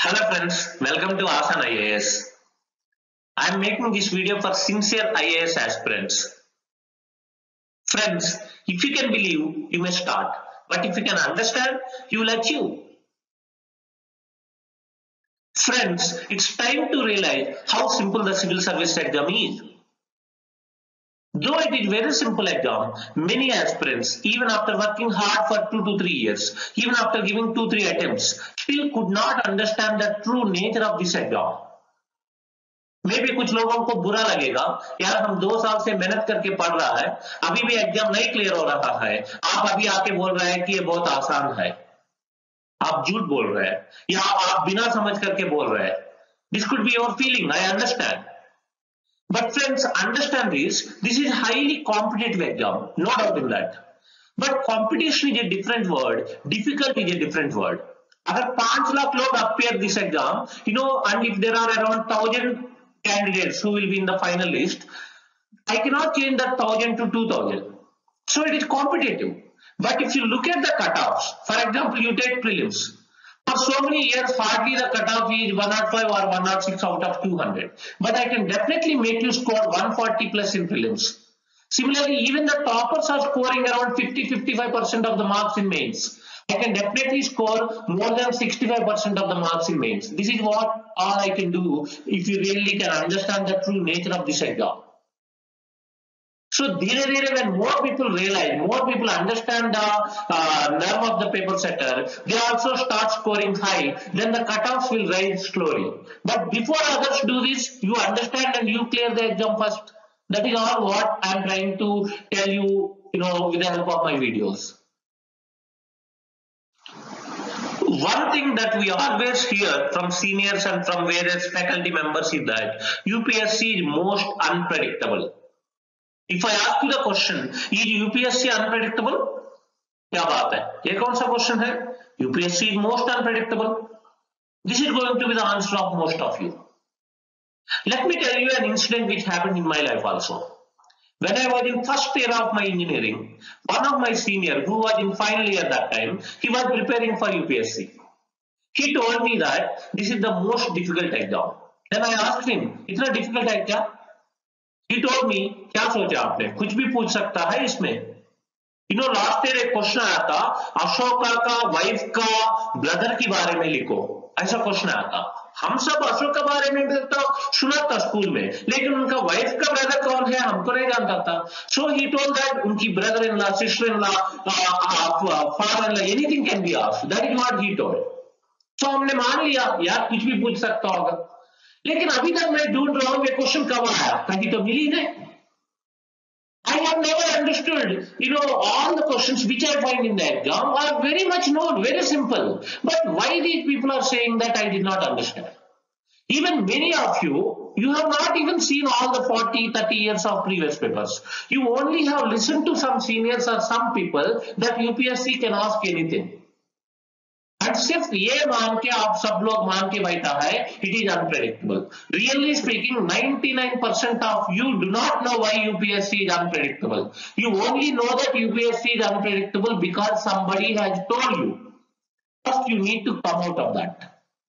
Hello friends, welcome to Aasaan IAS. I am making this video for sincere IAS aspirants. Friends, if you can believe, you may start. But if you can understand, you will achieve. Friends, it's time to realize how simple the civil service exam is. Though it is very simple exam, many aspirants, even after working hard for 2 to 3 years, even after giving 2-3 attempts, still could not understand the true nature of this exam. मे भी कुछ लोगों को बुरा लगेगा, यार हम 2 साल से मेहनत करके पढ़ रहा है, अभी भी एग्जाम नहीं क्लियर हो रहा है, आप अभी आके बोल रहे हैं कि ये बहुत आसान है। आप झूठ बोल रहे हैं या आप बिना समझ करके बोल रहे हैं। This could be your feeling, I understand. But friends, understand this is highly competitive exam, no doubt in that. But competition is a different word, difficult is a different word. अगर 5 लाख लोग appear this exam, and if there are around 1,000 candidates who will be in the final list, I cannot change that 1,000 to 2,000. So it is competitive. But if you look at the cutoffs, for example, you take prelims. For so many years, hardly the cutoff is 105 or 106 out of 200. But I can definitely make you score 140 plus in prelims. Similarly, even the toppers are scoring around 50-55% of the marks in mains. I can definitely score more than 65% of the marks in mains. This is what all I can do if you really can understand the true nature of this exam. So, when more people realize, more people understand the nerve of the paper setter, they also start scoring high, then the cutoffs will rise slowly. But before others do this, you understand and you clear the exam first. That is all what I am trying to tell you, with the help of my videos. One thing that we always hear from seniors and from various faculty members is that UPSC is most unpredictable. If I ask you the question, is UPSC unpredictable? क्या बात है? ये कौन सा question है? UPSC is most unpredictable. This is going to be the answer of most of you. Let me tell you an incident which happened in my life also. When I was in first year of my engineering, one of my senior who was in final year that time, he was preparing for UPSC. He told me that this is the most difficult exam. Then I asked him, इतना difficult है क्या? He told me, क्या सोचा आपने? कुछ भी पूछ सकता है इसमें. लास्ट ईयर एक क्वेश्चन आया था, अशोका का वाइफ का ब्रदर के बारे में लिखो, ऐसा क्वेश्चन आया था. हम सब अशोक के बारे में तो सुना था स्कूल में, लेकिन उनका वाइफ का ब्रदर कौन है हमको नहीं जानता था. सो ही टोल्ड दैट उनकी brother in law, sister in law, father in law, anything can be asked. That is what he told. So हमने मान लिया यार कुछ भी पूछ सकता होगा. लेकिन अभी तक मैं ढूंढ रहा हूं ये क्वेश्चन कब आया, कहीं तो मिली नहीं. I have never understood, all the questions which I find in the exam are very much known, very simple. But why these people are saying that, I did not understand. Even many of you have not even seen all the 40-30 years of previous papers. You only have listened to some seniors or some people that UPSC can ask anything. And सिर्फ ये मान के आप सब लोग मान के बैठा है, it is unpredictable. Really speaking, 99% of you do not know why UPSC is unpredictable. You only know that UPSC is unpredictable because somebody has told you. First, you need to come out of that.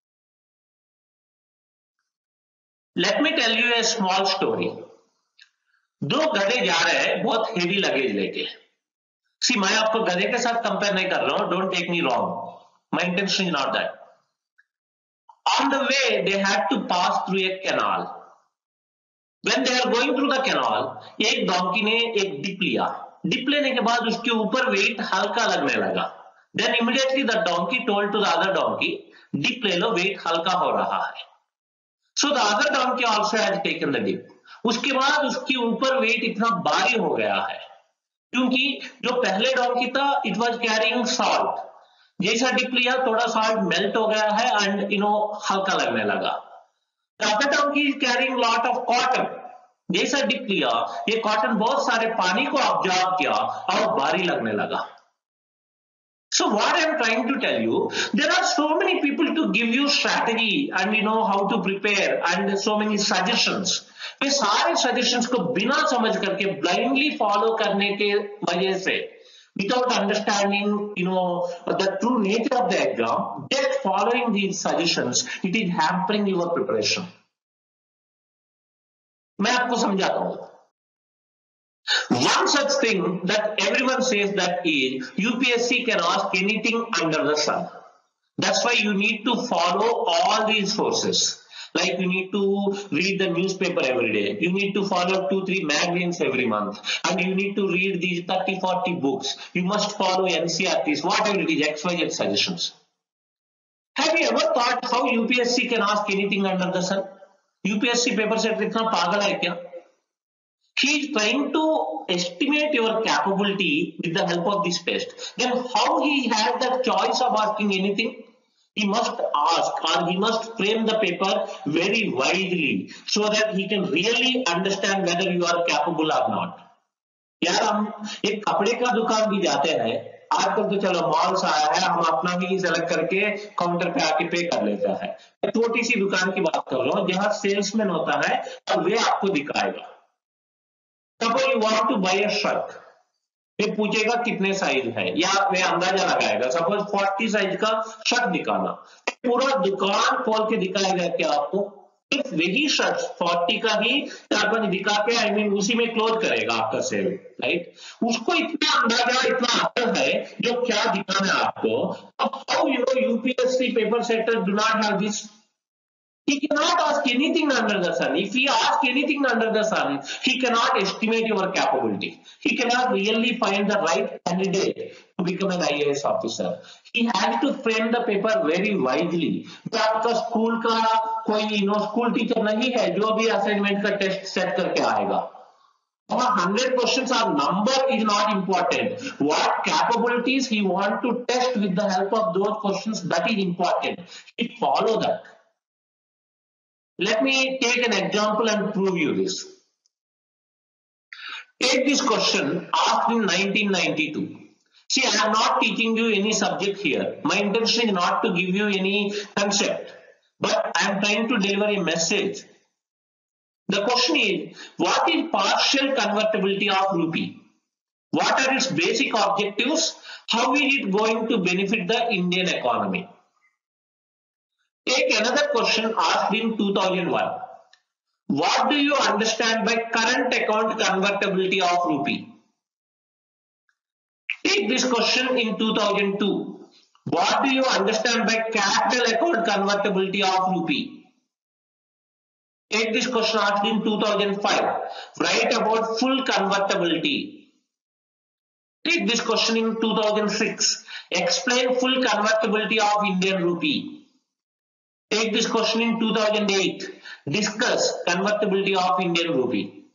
Let me tell you a small story. 2 गधे जा रहे हैं बहुत heavy luggage लेके. सी मैं आपको गधे के साथ कंपेयर नहीं कर रहा हूं, don't take me wrong. My intention is not that. On the way, they had to pass through a canal. When they are going through the canal, एक donkey ने एक dip लिया. Dip लेने के बाद उसके ऊपर weight हल्का लगने लगा. Then immediately the donkey told to the other donkey, dip ले लो, weight हल्का हो रहा है. So the other donkey also has taken the dip. उसके बाद उसके ऊपर weight इतना भारी हो गया है, क्योंकि जो पहले donkey था, it was carrying salt. जैसा डिप लिया थोड़ा सॉल्ट मेल्ट हो गया है एंड हल्का लगने लगा. The other donkey is carrying lot of cotton. जैसा डिप लिया ये कॉटन बहुत सारे पानी को ऑब्जॉर्ब किया और भारी लगने लगा. So what I am trying to tell you, there are so many people to give you strategy and how to prepare and so many suggestions. ये सारे suggestions को बिना समझ करके blindly follow करने के वजह से without understanding, the true nature of the exam, just following these suggestions, it is hampering your preparation. मैं आपको समझाता हूँ. One such thing that everyone says that is UPSC can ask anything under the sun. That's why you need to follow all these sources. Like you need to read the newspaper every day. You need to follow 2-3 magazines every month. And you need to read these 30-40 books. You must follow NCRTs, whatever it is, XYZ suggestions. Have you ever thought how UPSC can ask anything under the sun? UPSC paper set इतना पागल है क्या? He is trying to estimate your capability with the help of this test. Then how he has the choice of asking anything? He must ask, or he must frame the paper very widely so that he can really understand whether you are capable or not. यार हम एक कपड़े का दुकान भी जाते हैं, आजकल तो चलो मॉल्स आया है, हम अपना ही सेलेक्ट करके काउंटर पे आके पे कर लेता है. छोटी सी दुकान की बात कर रहा हूँ जहां सेल्समैन होता है और वे आपको दिखाएगा. Suppose you want to buy a shirt, वे पूछेगा कितने साइज है या वे अंदाजा लगाएगा. सपोज 40 साइज का शर्ट दिखाना, पूरा दुकान खोल के दिखाएगा क्या आपको? इफ वही शर्ट 40 का ही 4-5 दिखा के उसी में क्लोज करेगा आपका सेल, राइट? उसको इतना अंदाजा, इतना आता है जो क्या दिखाना है आपको. How UPSC paper setter do not have this. He cannot ask anything under the sun. If he asks anything under the sun, he cannot estimate your capability. He cannot really find the right candidate to become an IAS officer. He has to frame the paper very wisely. तो आपका school का कोई school teacher नहीं है जो भी assignment का test set करके आएगा. 100 questions are number is not important. What capabilities he want to test with the help of those questions, that is important. He follow that. Let me take an example and prove you this. Take this question asked in 1992. See, I am not teaching you any subject here. My intention is not to give you any concept, but I am trying to deliver a message. The question is, what is partial convertibility of rupee? What are its basic objectives? How is it going to benefit the Indian economy? Take another question asked in 2001. What do you understand by current account convertibility of rupee? Take this question in 2002. What do you understand by capital account convertibility of rupee? Take this question asked in 2005. Write about full convertibility. Take this question in 2006. Explain full convertibility of Indian rupee. Take this question in 2008. Discuss convertibility of Indian rupee.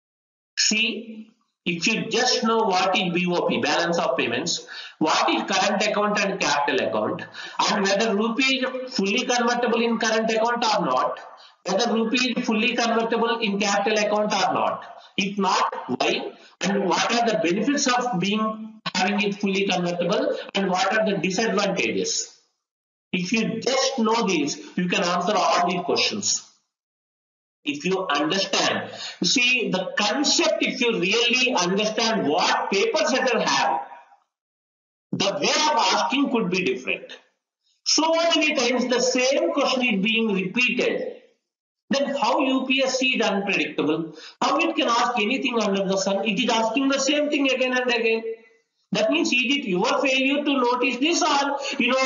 See, if you just know what is BOP, balance of payments, what is current account and capital account, and whether rupee is fully convertible in current account or not, whether rupee is fully convertible in capital account or not. If not, why? And what are the benefits of having it fully convertible, and what are the disadvantages? If you just know these, you can answer all these questions. If you understand, you see the concept, if you really understand what paper setter have, the way of asking could be different. So many times the same question is being repeated. Then how UPSC is unpredictable? How it can ask anything under the sun? It is asking the same thing again and again. That means, is it your failure to notice this, or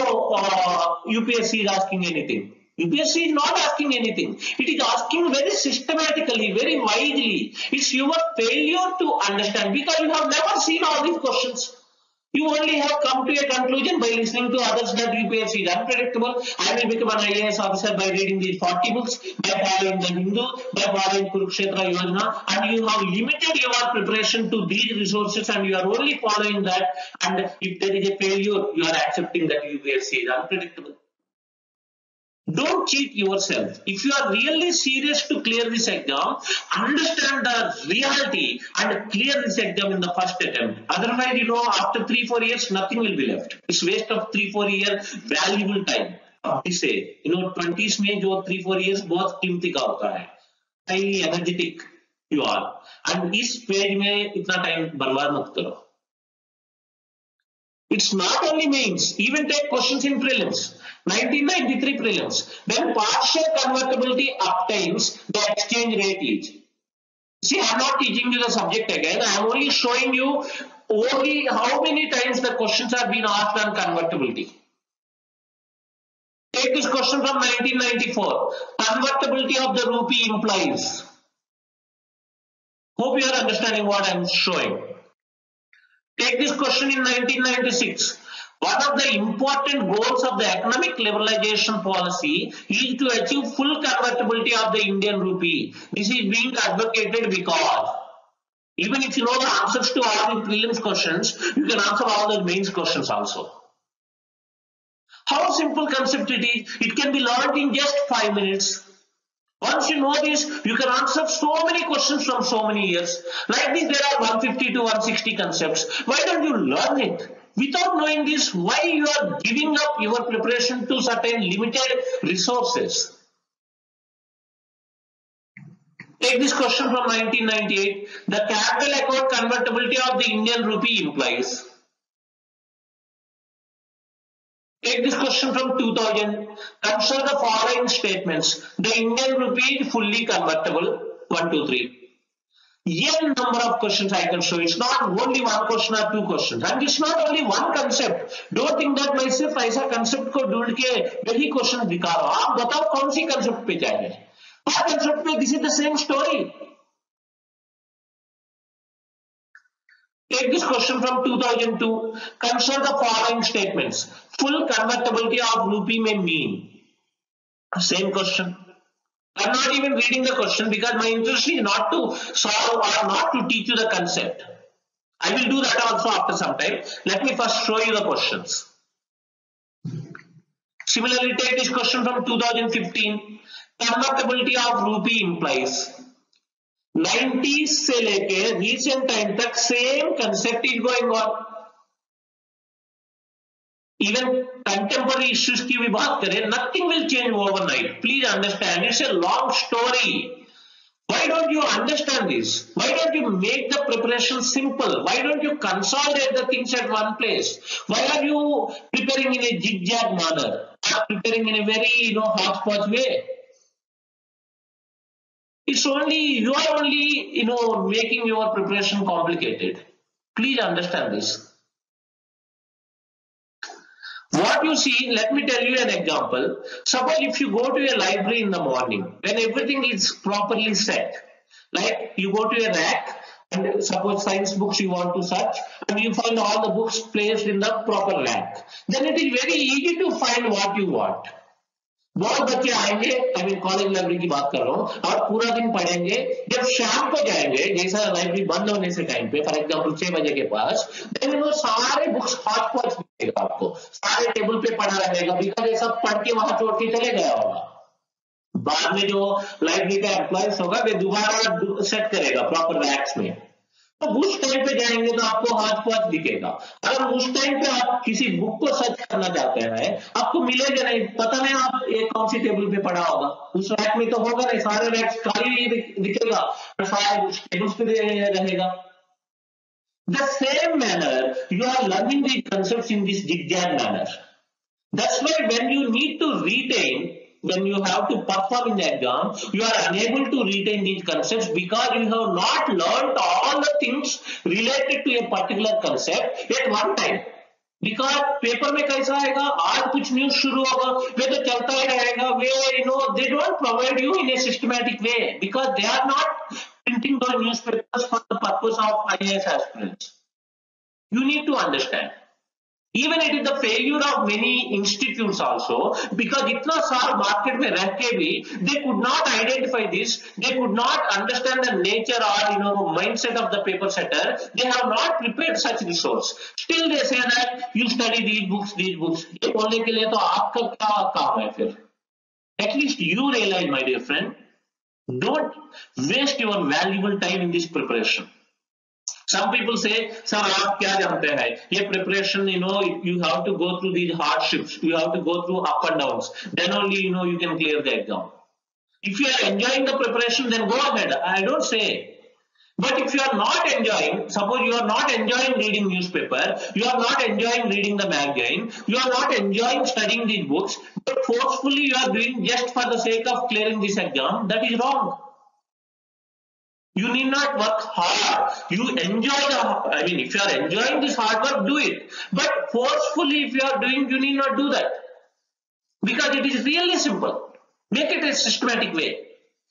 UPSC is asking anything? UPSC is not asking anything. It is asking very systematically, very widely. It's your failure to understand because you have never seen all these questions. You only have come to a conclusion by listening to others that UPSC is unpredictable. I will become an IAS officer by reading these 40 books, by following the Hindu, by following Kurukshetra Yojana, and you have limited your preparation to these resources and you are only following that. And if there is a failure, you are accepting that UPSC is unpredictable. Don't cheat yourself. If you are really serious to clear this exam, understand the reality and clear this exam in the first attempt. Otherwise, after 3-4 years, nothing will be left. It's waste of 3-4 years valuable time. Say, 20s में जो 3-4 years बहुत कीमती का होता है. Highly energetic you are. And इस page में इतना टाइम बर्बाद मत करो. It's not only mains, even take questions in prelims. 1993 prelims. When partial convertibility obtains, the exchange rate is. See, I'm not teaching you the subject again. I'm only showing you only how many times the questions have been asked on convertibility. Take this question from 1994. Convertibility of the rupee implies. Hope you are understanding what I'm showing. Take this question in 1996. One of the important goals of the economic liberalization policy is to achieve full convertibility of the Indian rupee. This is being advocated because even if you know the answers to all the prelims questions, you can answer all the mains questions also. How simple concept it is, it can be learned in just 5 minutes. Once you know this, you can answer so many questions from so many years. Like this, there are 150 to 160 concepts. Why don't you learn it? Without knowing this, why you are giving up your preparation to certain limited resources? Take this question from 1998. The capital account convertibility of the Indian rupee implies. Take this question from 2000. Consider the following statements. The Indian rupee is fully convertible. 1, 2, 3. N number of questions I can show. It's not only one question or two questions. And it's not only one concept. Don't think that मैं सिर्फ ऐसा concept को ढूंढ के वही question दिखा रहा हूँ. आप बताओ कौन सी concept पे जाएंगे? हर concept पे this is the same story. Take this question from 2002. Consider the following statements. Full convertibility of rupee may mean. Same question. I'm not even reading the question because my interest is not to solve or not to teach you the concept. I will do that also after some time. Let me first show you the questions. Similarly, take this question from 2015. Convertibility of rupee implies. 90s से लेके recent time तक same concept is going on. Even contemporary issues की भी बात करें, nothing will change overnight. Please understand, it's a long story. Why don't you understand this? Why don't you make the preparation simple? Why don't you consolidate the things at one place? Why are you preparing in a zigzag manner? Preparing in a very hodgepodge way? It's only you are only making your preparation complicated. Please understand this. What you see, let me tell you an example. Suppose if you go to a library in the morning, when everything is properly set, like you go to a rack and suppose science books you want to search and you find all the books placed in the proper rack, then it is very easy to find what you want. बहुत बच्चे आएंगे, I mean college library की बात कर रहा हूँ, और पूरा दिन पढ़ेंगे. जब शाम को जाएंगे, जैसा लाइब्रेरी बंद होने से टाइम पे, फॉर एग्जांपल 6 बजे के पास, देन वो सारे बुक्स हॉट पॉट मिलेगा आपको, सारे टेबल पे पड़ा रहेगा, बिकॉज ये सब पढ़ के वहां छोड़ के चले गया होगा. बाद में जो लाइब्रेरी का एम्प्लॉयज होगा वे दोबारा सेट करेगा प्रॉपर रैक्स में. तो उस टाइम पे जाएंगे तो आपको हाथ पाथ दिखेगा. अगर उस टाइम पे आप किसी बुक को सर्च करना चाहते हैं, आपको मिलेगा नहीं, पता नहीं आप एक कौन सी टेबल पे पड़ा होगा. उस रैक में तो होगा नहीं, सारे रैक्स खाली दिखेगा और सारे उस टेबल्स पे रहेगा. The same manner you are learning these concepts in this zigzag manner. That's why when you need to retain, when you have to perform in the exam, you are unable to retain these concepts because you have not learned all the things related to a particular concept at one time. Because paper में कैसा आएगा, आज कुछ news शुरू होगा, वे तो चलता ही रहेगा. वे they don't provide you in a systematic way because they are not printing those newspapers for the purpose of IAS aspirants. You need to understand. Even it is the failure of many institutes also because इतना साल market में रह के भी they could not identify this, they could not understand the nature or mindset of the paper setter. They have not prepared such resource. Still they say that you study these books. ये बोलने के लिए तो आपका क्या काम है फिर? At least you realize, my dear friend, don't waste your valuable time in this preparation. Some people say, sir, आप क्या जानते हैं? ये preparation, you have to go through these hardships. You have to go through up and downs. Then only, you can clear the exam. If you are enjoying the preparation, then go ahead. I don't say. But if you are not enjoying, suppose you are not enjoying reading newspaper, you are not enjoying reading the magazine, you are not enjoying studying these books, but forcefully you are doing just for the sake of clearing this exam, that is wrong. You need not work hard. You enjoy if you are enjoying this hard work, do it. But forcefully if you are doing, you need not do that. Because it is really simple. Make it a systematic way.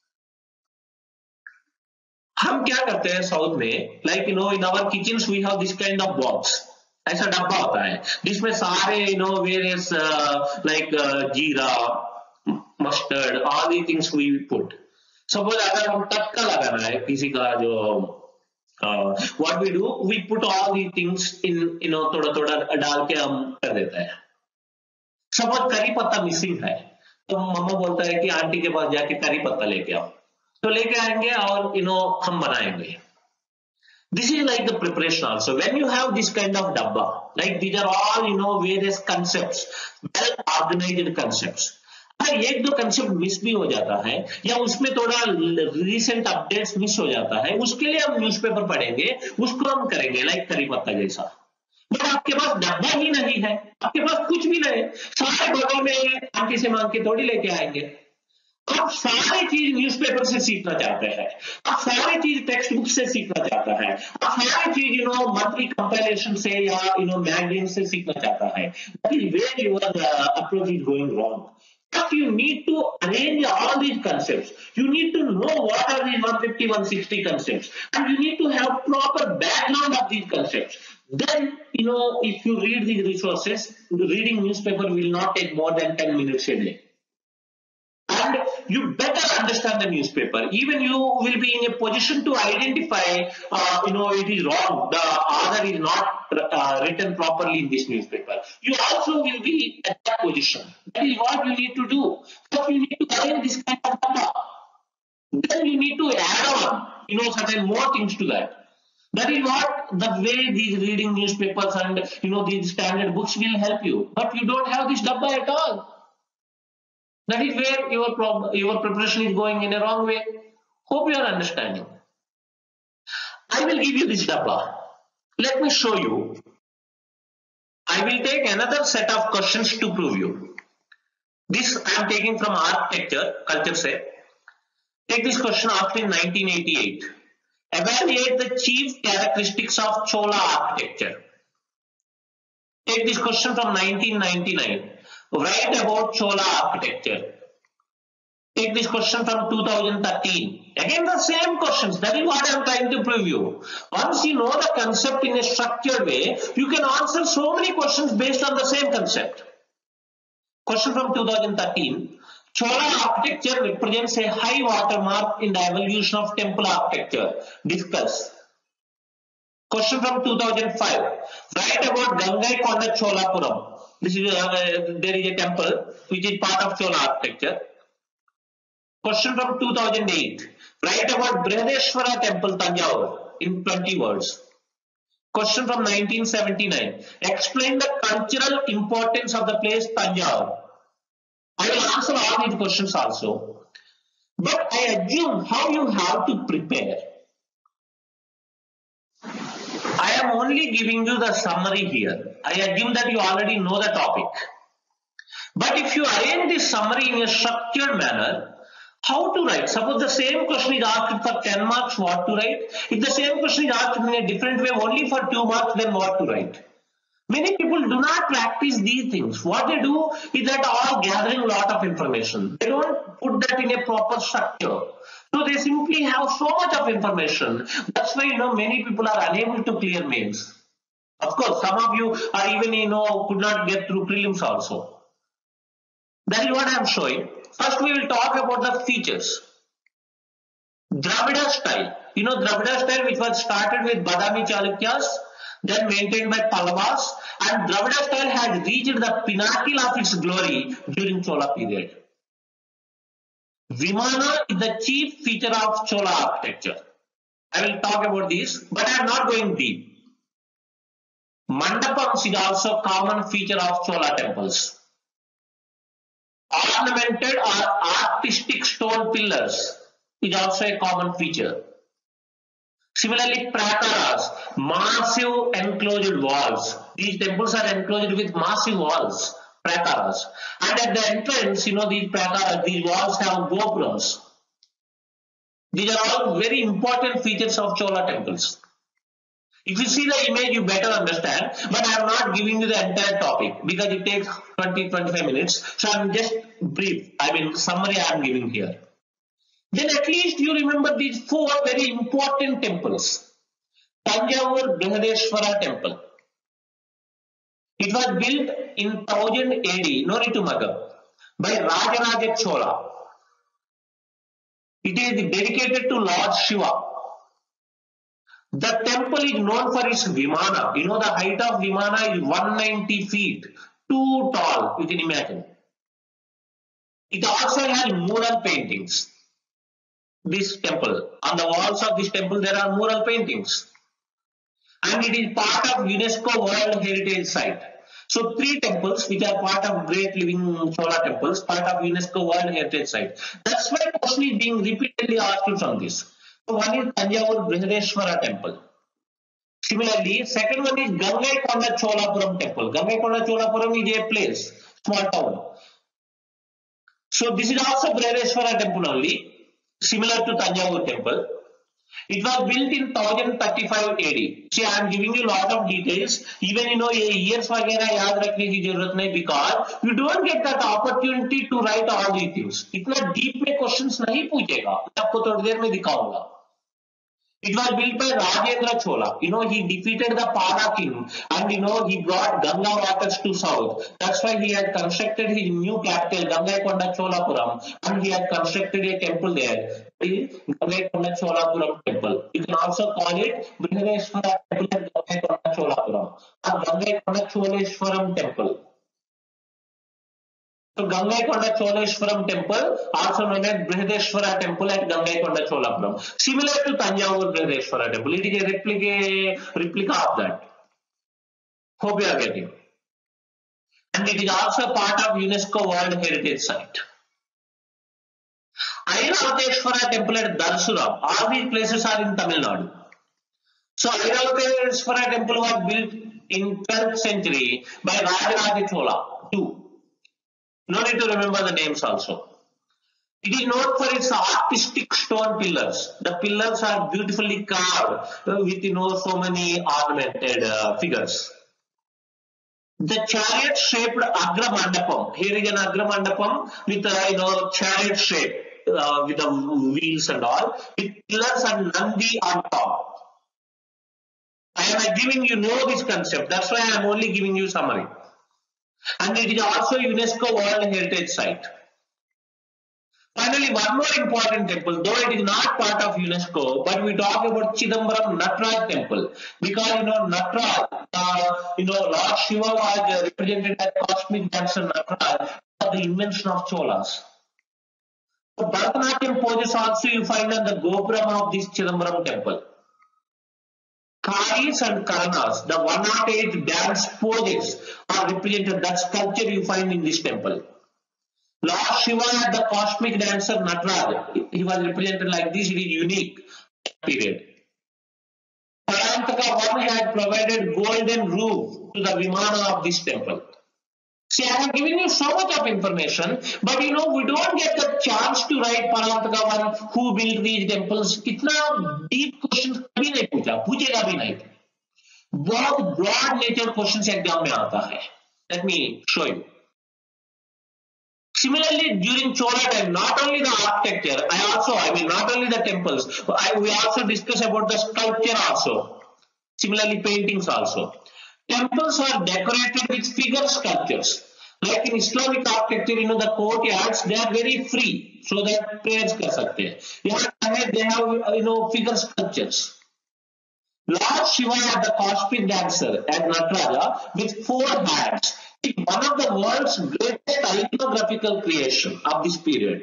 हम क्या करते हैं south में, like in our kitchens we have this kind of box, ऐसा डब्बा होता है जिसमें सारे various like jeera, mustard, all the things we put. Suppose अगर हम तड़का लगाना है किसी का जो what we do, we put all the things in थोड़ा थोड़ा डाल के हम कर देते हैं. सपोज करी पत्ता मिसिंग है तो मम्मा बोलता है कि आंटी के पास जाके करी पत्ता लेके आओ, तो लेके आएंगे और हम बनाएंगे. This is like the preparation also. When you have this kind of dabba, like these are all various concepts, well organized concepts. अगर एक दो कंसेप्ट मिस भी हो जाता है या उसमें थोड़ा रिसेंट अपडेट्स मिस हो जाता है, उसके लिए हम न्यूज़पेपर पढ़ेंगे, उसको हम करेंगे लाइक करी पत्ता जैसा. बट आपके पास डब्बा ही नहीं है, आपके पास कुछ भी नहीं, सारे बगल में आंटी से मांग के थोड़ी लेके आएंगे. आप सारी चीज न्यूज़पेपर से सीखना चाहते हैं, आप सारी चीज टेक्स्ट बुक से सीखना चाहता है, आप सारी चीज मंथली कंपाइलेशन से या मैगजीन से सीखना चाहता है. That is where your approach is going wrong. But you need to arrange all these concepts. You need to know what are these 150, 160 concepts, and you need to have proper background of these concepts. Then, if you read these resources, reading newspaper will not take more than 10 minutes a day. And you better understand the newspaper. Even you will be in a position to identify, it is wrong. The author is not written properly in this newspaper. You also will be at that position. That is what you need to do. First, you need to arrange this kind of data. Then you need to add on, certain more things to that. That is what the way these reading newspapers and these standard books will help you. But you don't have this dabba at all. That is where your preparation is going in a wrong way. Hope you are understanding. I will give you this dabba. Let me show you. I will take another set of questions to prove you. This I am taking from architecture, culture se. Take this question asked in 1988. Evaluate the chief characteristics of Chola architecture. Take this question from 1999. Write about Chola architecture. Take this question from 2013. Again the same questions. That is what I am trying to prove you. Once you know the concept in a structured way, you can answer so many questions based on the same concept. Question from 2013. Chola architecture represents a high watermark in the evolution of temple architecture. Discuss. Question from 2005. Write about Gangaikonda Cholapuram. This is there is a temple which is part of Chola architecture. Question from 2008. Write about Brihadeshwara Temple, Tanjore in 20 words. Question from 1979. Explain the cultural importance of the place Tanjore. I will answer all these questions also. But I assume how you have to prepare. I am only giving you the summary here. I assume that you already know the topic. But if you arrange this summary in a structured manner, how to write? Suppose the same question is asked for 10 marks, what to write? If the same question is asked in a different way only for 2 marks, then what to write? Many people do not practice these things. What they do is that all gathering a lot of information. They don't put that in a proper structure. So they simply have so much of information. That's why many people are unable to clear mains. Of course, some of you are even could not get through prelims also. That is what I am showing. First, we will talk about the features. Dravida style. Dravida style, which was started with Badami Chalukyas, then maintained by Pallavas, and Dravida style has reached the pinnacle of its glory during Chola period. Vimana is the chief feature of Chola architecture. I will talk about this, but I am not going deep. Mandapams is also a common feature of Chola temples. Ornamented or artistic stone pillars is also a common feature. Similarly, prakaras, massive enclosed walls. These temples are enclosed with massive walls, prakaras. And at the entrance, these prakaras, these walls have gopurams. These are all very important features of Chola temples. If you see the image, you better understand, but I am not giving you the entire topic because it takes 20-25 minutes. So I am just brief, summary I am giving here. Then at least you remember these four very important temples. Tanjavur Brihadeshwara temple. It was built in 1000 AD, no need to mugger, by Rajaraja Chola. It is dedicated to Lord Shiva. The temple is known for its Vimana. The height of Vimana is 190 feet. Too tall, you can imagine. It also has mural paintings. This temple. On the walls of this temple, there are mural paintings. And it is part of UNESCO World Heritage Site. So, 3 temples which are part of Great Living Chola temples, part of UNESCO World Heritage Site. That's why question is being repeatedly asked from this. So, one is Tanjavur Brihadeshwara temple. Similarly, second one is Gangaikonda Cholapuram temple. Gangaikonda Cholapuram is a place, small town. So this is also Brihadeshwara temple only, similar to Tanjavur temple. It was built in 1035 AD. See, I am giving you a lot of details. Even years वगैरह याद रखने की जरूरत नहीं, because you don't get that opportunity to write all these things. इतना deep में questions नहीं पूछेगा. मैं आपको थोड़ी देर में दिखाऊंगा. It was built by Rajendra Chola. He defeated the Pada king and, he brought Ganga waters to south. That's why he had constructed his new capital, Gangaikonda Cholapuram, and he had constructed a temple there, Gangaikonda Cholapuram temple. You can also call it Brihadeshwara temple and Gangaikonda Cholapuram, or Gangaikonda Choleshwaram temple. So Gangaikonda Choleshwaram temple, also known as Brihadeshwara temple at Gangaikonda Cholapuram. Similar to Tanjavur Brihadeshwara temple. It is a replica of that. Hope you are getting. And it is also part of UNESCO World Heritage Site. Airavadeshwara temple at Darsuram. All these places are in Tamil Nadu. So Airavadeshwara temple was built in 12th century by Rajaraja Chola II. No need to remember the names also. It is known for its artistic stone pillars. The pillars are beautifully carved with so many ornamented figures. The chariot shaped Agra Mandapam. Here is an Agra Mandapam with chariot shape with the wheels and all, with pillars and Nandi on top. I am giving you this concept. That's why I am only giving you summary. And it is also UNESCO World Heritage Site. Finally, one more important temple, though it is not part of UNESCO, but we talk about Chidambaram Nataraj temple, because Nataraj, Lord Shiva was represented as cosmic dancer Nataraj for the invention of Cholas. So Bharatanatyam poses also you find on the Gopuram of this Chidambaram temple. Karis and Karanas, the 108 dance poses are represented. That sculpture you find in this temple. Lord Shiva, the cosmic dancer Nataraj, he was represented like this. It is unique period. Parantaka one had provided golden roof to the Vimana of this temple. See, I have given you so much of information, but we don't get the chance to write Parantaka one, who built these temples. Kitna deep questions कभी नहीं पूछेगा भी नहीं. बहुत broad nature questions exam में आता है. Let me show you. Similarly, during Chola time, not only the architecture, not only the temples, we also discuss about the sculpture also. Similarly, paintings also. Temples are decorated with figure sculptures. Like in Islamic architecture, the courtyards, they are very free, so that prayers kar sakte hain. They have, figure sculptures. Lord Shiva, the cosmic dancer at Nataraja, with 4 hands, is one of the world's greatest iconographical creation of this period.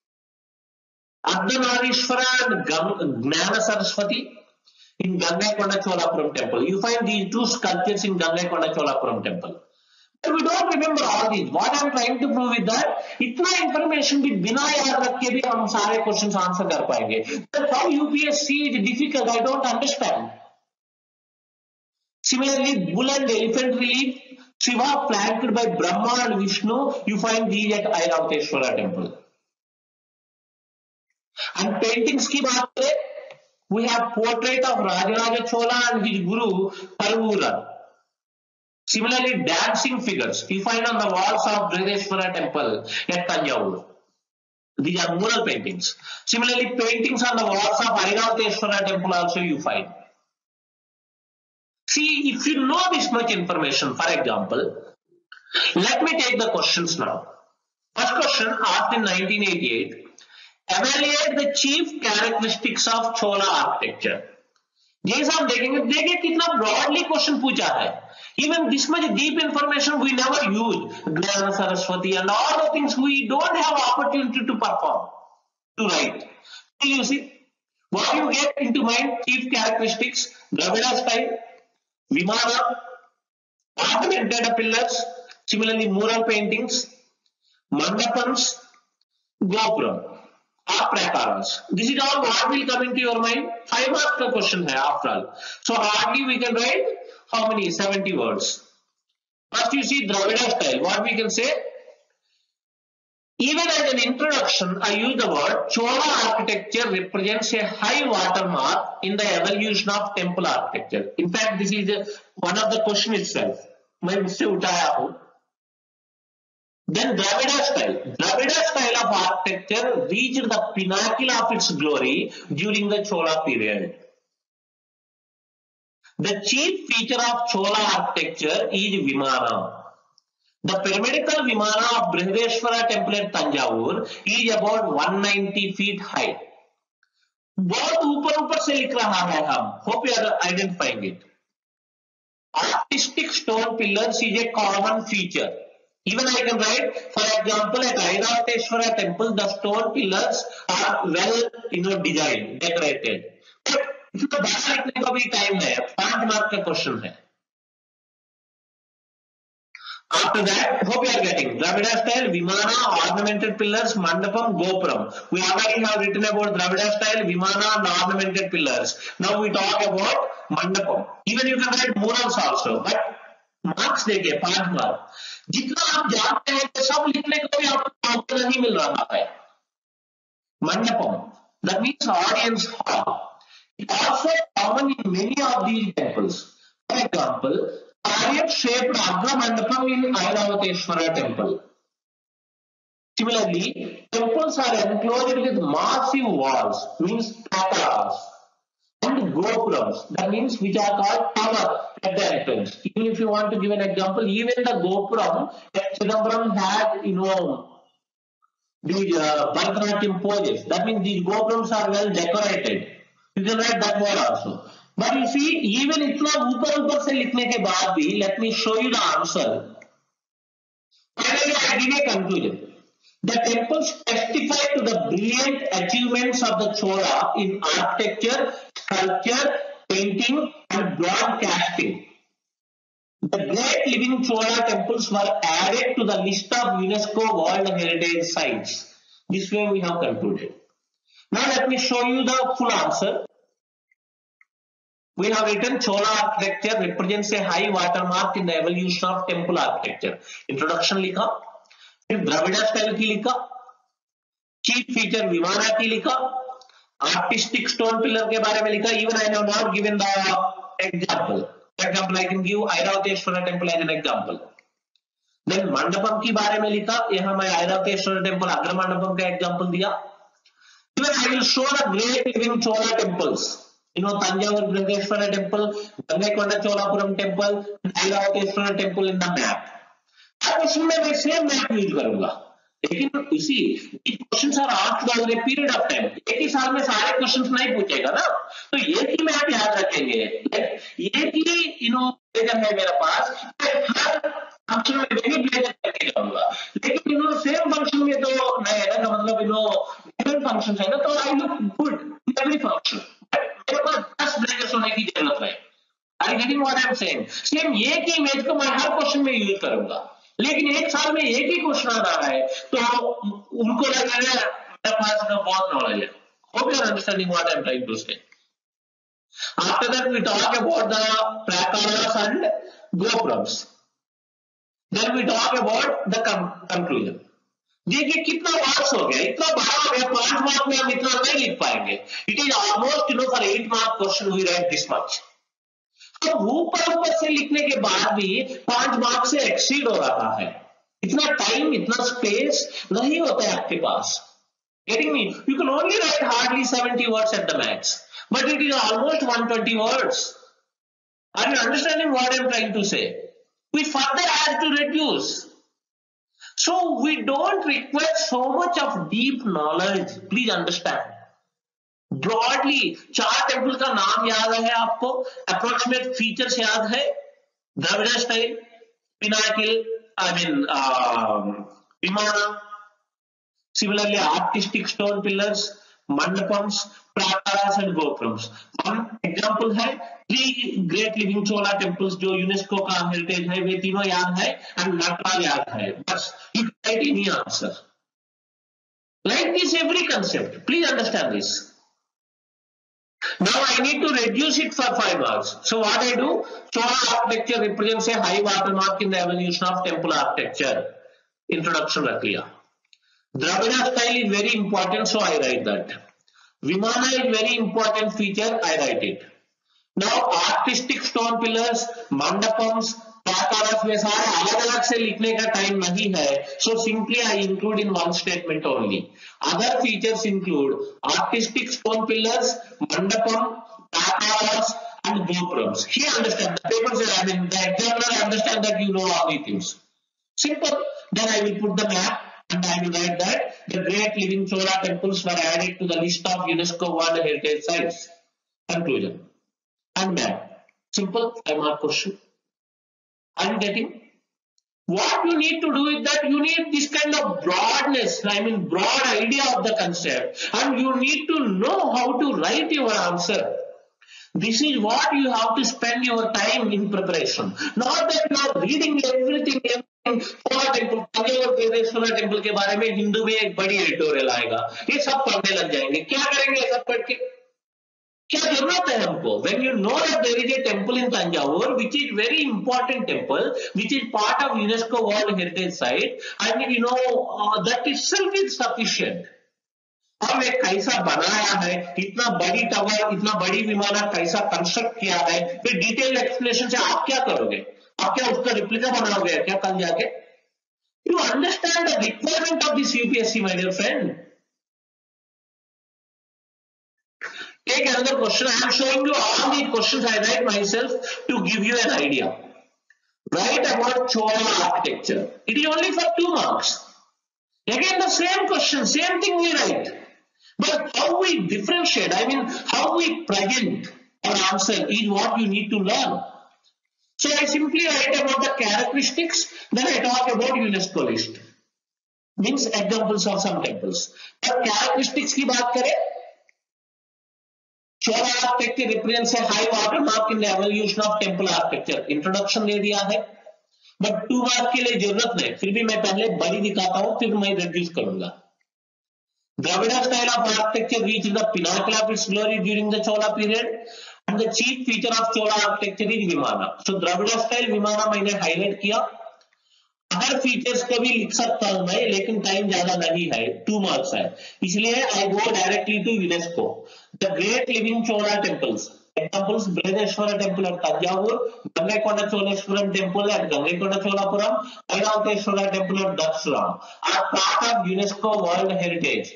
Ardhanarishwara and Gnana Saraswati in Gangaikonda Cholapuram temple. You find these 2 sculptures in Gangaikonda Cholapuram temple. we don't remember all these. What I'm trying to prove is that इतना information भी बिना याद रख के भी हम सारे questions answer कर पाएंगे. That's how UPSC is difficult. I don't understand. Similarly, bull and elephant relief, Shiva flanked by Brahma and Vishnu. You find these at Airavteshwara temple. And paintings की बात करें, we have portrait of Rajaraja Chola and his guru Parvura. Similarly, dancing figures you find on the walls of Brihadeshwara temple at Tanjavur. These are mural paintings. Similarly, paintings on the walls of Airavteshwara temple also you find. See, if you know this much information, for example, let me take the questions now. First question asked in 1988. Evaluate the chief characteristics of Chola architecture. जैसा हम देखेंगे, देखिए कितना broadly question पूछा है. Even this much deep information we never use. Gnana Saraswati and all the things we don't have opportunity to perform, to write. So you see, what you get into mind, chief characteristics, Dravida style, Vimana, ornamented pillars, similarly mural paintings, mandapams, Gopuram. Aprakaras. This is all what will come into your mind. 5 mark का question है after all. So hardly we can write how many? 70 words. First you see Dravida style. What we can say? Even as an introduction, I use the word Chola architecture represents a high watermark in the evolution of temple architecture. In fact, this is one of the question itself. मैं उससे उठाया हूँ. Then Dravida style of architecture reached the pinnacle of its glory during the Chola period. The chief feature of Chola architecture is Vimana. The pyramidical Vimana of Brihadeshwara temple at Tanjavur is about 190 feet high. बहुत ऊपर से लिख रहा है हम. Hope you are identifying it. Artistic stone pillars is a common feature. Even I can write, for example, at Airavteshwara temple, the stone pillars are well, designed, decorated. But इसमें बाहर लिखने का भी टाइम है, 5 मार्क का question है. After that, hope you are getting Dravida style, Vimana, ornamented pillars, Mandapam, Gopuram. We already have written about Dravida style, Vimana and ornamented pillars. Now we talk about Mandapam. Even you can write murals also, but marks देखिए 5 mark. जितना आप जानते हैं तो सब लिखने को भी आपको मौका नहीं मिल रहा है. Mandapam, that means audience hall. It also common in many of these temples. For example, chariot-shaped Agra Mandapam in Airavteshwara temple. Similarly, temples are enclosed with massive walls, means prakaras, and gopurams, that means which are called tower at the entrance. Even if you want to give an example, even the gopuram at Chidambaram had, these Bharatanatyam poses. That means these gopurams are well decorated. You can write that word also. But you see, even इतना ऊपर से लिखने के बाद भी, let me show you the answer. Finally, I give a conclusion. The temples testify to the brilliant achievements of the Chola in architecture, sculpture, painting, and broadcasting. The great living Chola temples were added to the list of UNESCO World Heritage Sites. This way we have concluded. Now let me show you the full answer. We have written Chola architecture represents a high watermark in the evolution of temple architecture. Introduction लिखा, फिर Dravida style की लिखा, chief feature विमाना की लिखा, artistic stone pillar के बारे में लिखा. Even I have not given the example. For example, I can give Airavteshwara temple as an example. Then Mandapam की बारे में लिखा, यहाँ मैं Airavteshwara temple अग्र मंडपम का example दिया. Even I will show the great living Chola temples. Tanjavur Brihadeshwara temple, Gangakonda Cholapuram temple, and Airavteshwara temple in the map. हर क्वेश्चन में मैं सेम मैप यूज करूंगा, लेकिन इसी questions are asked over a period of time. एक ही साल में सारे क्वेश्चंस नहीं पूछेगा ना, तो ये की मैप याद रखेंगे. ये की प्लेजर है मेरे पास, हर फंक्शन में वही प्लेजर करके जाऊंगा, लेकिन सेम फंक्शन में तो नहीं है ना, मतलब डिफरेंट फंक्शन है ना, तो I look good in every function. मेरे पास 10 प्लेजर्स होने की जरूरत है. Are you getting what I am saying? Same ये की इमेज को मैं हर क्वेश्चन में यूज करूंगा. लेकिन एक साल में एक ही क्वेश्चन आ रहा है तो उनको लगेगा मेरे पास तो बहुत नॉलेज है. Hope you are understanding what I am trying to say. After that we talk about the prakaras and goprams. Then we talk about the conclusion. देखिए कितना मार्क्स हो गया, इतना बड़ा हो गया, 5 मार्क में हम इतना नहीं लिख पाएंगे. It is almost for 8 mark question we write this much. तो ऊपर ऊपर से लिखने के बाद भी 5 मार्क से एक्सीड हो रहा है. इतना टाइम, इतना स्पेस नहीं होता है आपके पास. Getting me? You can only write hardly 70 words at the max, but it is almost 120 words. Are you understanding what I am trying to say? We further have to reduce. So we don't require so much of deep knowledge. Please understand. Broadly, 4 temple का नाम याद है आपको, approximate features याद है, Dravid style, pinnacle, vimana, similarly artistic stone pillars, mandapams, prakaras and goprams. One example है 3 great living chola temples जो UNESCO का हेरिटेज है, वे तीनों याद है and नटराज याद है. बस you write any answer. Like this every concept. Please understand this. Now I need to reduce it for 5 marks. So what I do? Chola architecture represents a high watermark in the evolution of temple architecture. Introduction रख लिया. Dravida style is very important, so I write that. Vimana is very important feature, I write it. Now artistic stone pillars, mandapams, prakaras में सारे अलग अलग से लिखने का time नहीं है, so simply I include in one statement only. Other features include artistic stone pillars, mandapam, prakaras and goprams. He understand the papers, the examiner understand that you know all these things. Simple. Then I will put the map. And I will write that the great living Chola temples were added to the list of UNESCO World Heritage Sites. Conclusion. And map. Simple 5-mark question. Are you getting? What you need to do is that you need this kind of broadness, broad idea of the concept, and you need to know how to write your answer. This is what you have to spend your time in preparation. Not that you are reading everything. Solar temple, Thanjavur solar temple के बारे में हिंदू में एक बड़ी editorial आएगा, ये सब पढ़ने लग जाएंगे. क्या करेंगे ये सब पढ़ के? क्या जरूरत है हमको? When you know that there is a temple in Tanjavur which is very important temple, which is part of UNESCO World Heritage Site, and you know that itself is sufficient. और वे कैसा बनाया है, इतना बड़ी टावर, इतना बड़ी विमाना कैसा construct किया है, फिर डिटेल एक्सप्लेनेशन से आप क्या करोगे? आप क्या उसका रिप्लिका बनाओगे क्या कल जाके? You understand the requirement of this UPSC, my dear friend. Take another question. I am showing you all the questions I write myself to give you an idea. Write about Chola architecture. It is only for 2 marks. Again the same question, same thing we write. But how we differentiate, how we present our answer is what you need to learn. So I simply write about the characteristics, then I talk about UNESCO list. Means examples of some temples. But characteristics की बात करें, Chola architecture represents a high watermark in the evolution of temple architecture. Introduction दे दिया है, but 2 mark के लिए जरूरत नहीं. फिर भी मैं पहले बड़ी दिखाता हूँ, फिर मैं reduce करूंगा. Dravida style of architecture reached the pinnacle of its glory during the Chola period. And the chief feature of Chola architecture is Vimana. So Dravida style Vimana मैंने highlight किया. अदर फीचर्स को भी लिख सकता हूं मैं, लेकिन टाइम ज्यादा नहीं है, 2 मार्क्स है, इसलिए I go directly to UNESCO. The great living Chola temples, examples Brideshwara temple at Tanjavur, Gangakonda Choleshwaram temple at Gangakonda Cholapuram, Airavanteshwara temple at Dakshuram are part of UNESCO World Heritage.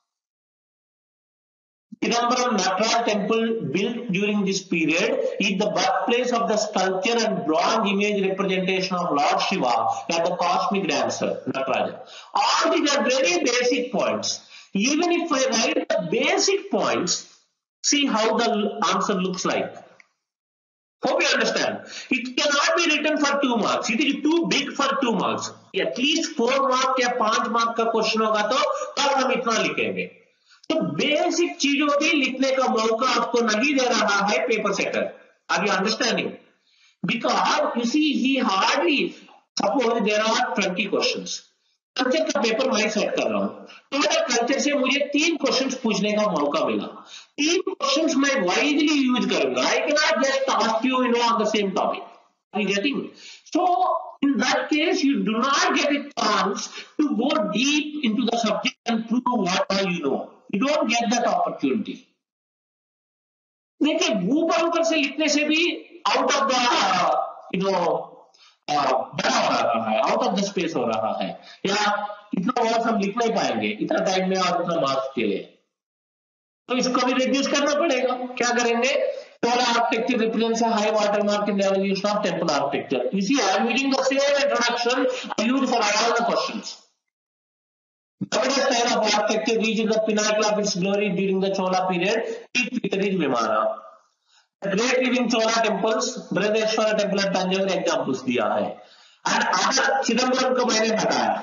Chidambaram Nataraj temple built during this period is the birthplace of the sculpture and bronze image representation of Lord Shiva as the cosmic dancer Nataraja. All these are very basic points. Even if I write the basic points, see how the answer looks like. Hope you understand. It cannot be written for 2 marks. It is too big for 2 marks. At least 4 mark या 5 mark का question होगा तो तब हम इतना लिखेंगे. तो basic चीजों भी लिखने का मौका आपको नहीं दे रहा है paper setter. Are you understanding? Because you see, he hardly suppose there are 20 questions, culture का पेपर मैं सेट कर रहा हूं, तो अगर कल्चर से मुझे 3 क्वेश्चंस पूछने का मौका मिला, 3 क्वेश्चंस मैं वाइडली यूज करूंगा, I can not just ask you on the same topic, are you getting? So in that case you do not get a chance to go deep into the subject and prove what all you know. You don't get that opportunity. देखिए ऊपर ऊपर से लिखने से भी out of the बड़ा हो रहा है, आउट ऑफ द स्पेस हो रहा है, या इतना वर्ड्स हम लिख नहीं पाएंगे इतना टाइम में और इतना मार्क्स के लिए, तो इसको भी रिड्यूस करना पड़ेगा। क्या करेंगे? Solar architecture represents a high watermark in the evolution of temple architecture. You see, I am using the same introduction I used for all the questions. The better style of architecture reached the pinnacle of its glory during the Chola period. Each feature is Vimana. The great living Chola temples, Brideshwara temple and Tanjavur examples दिया है। And अगर चिदम्बरम को मैंने हटाया,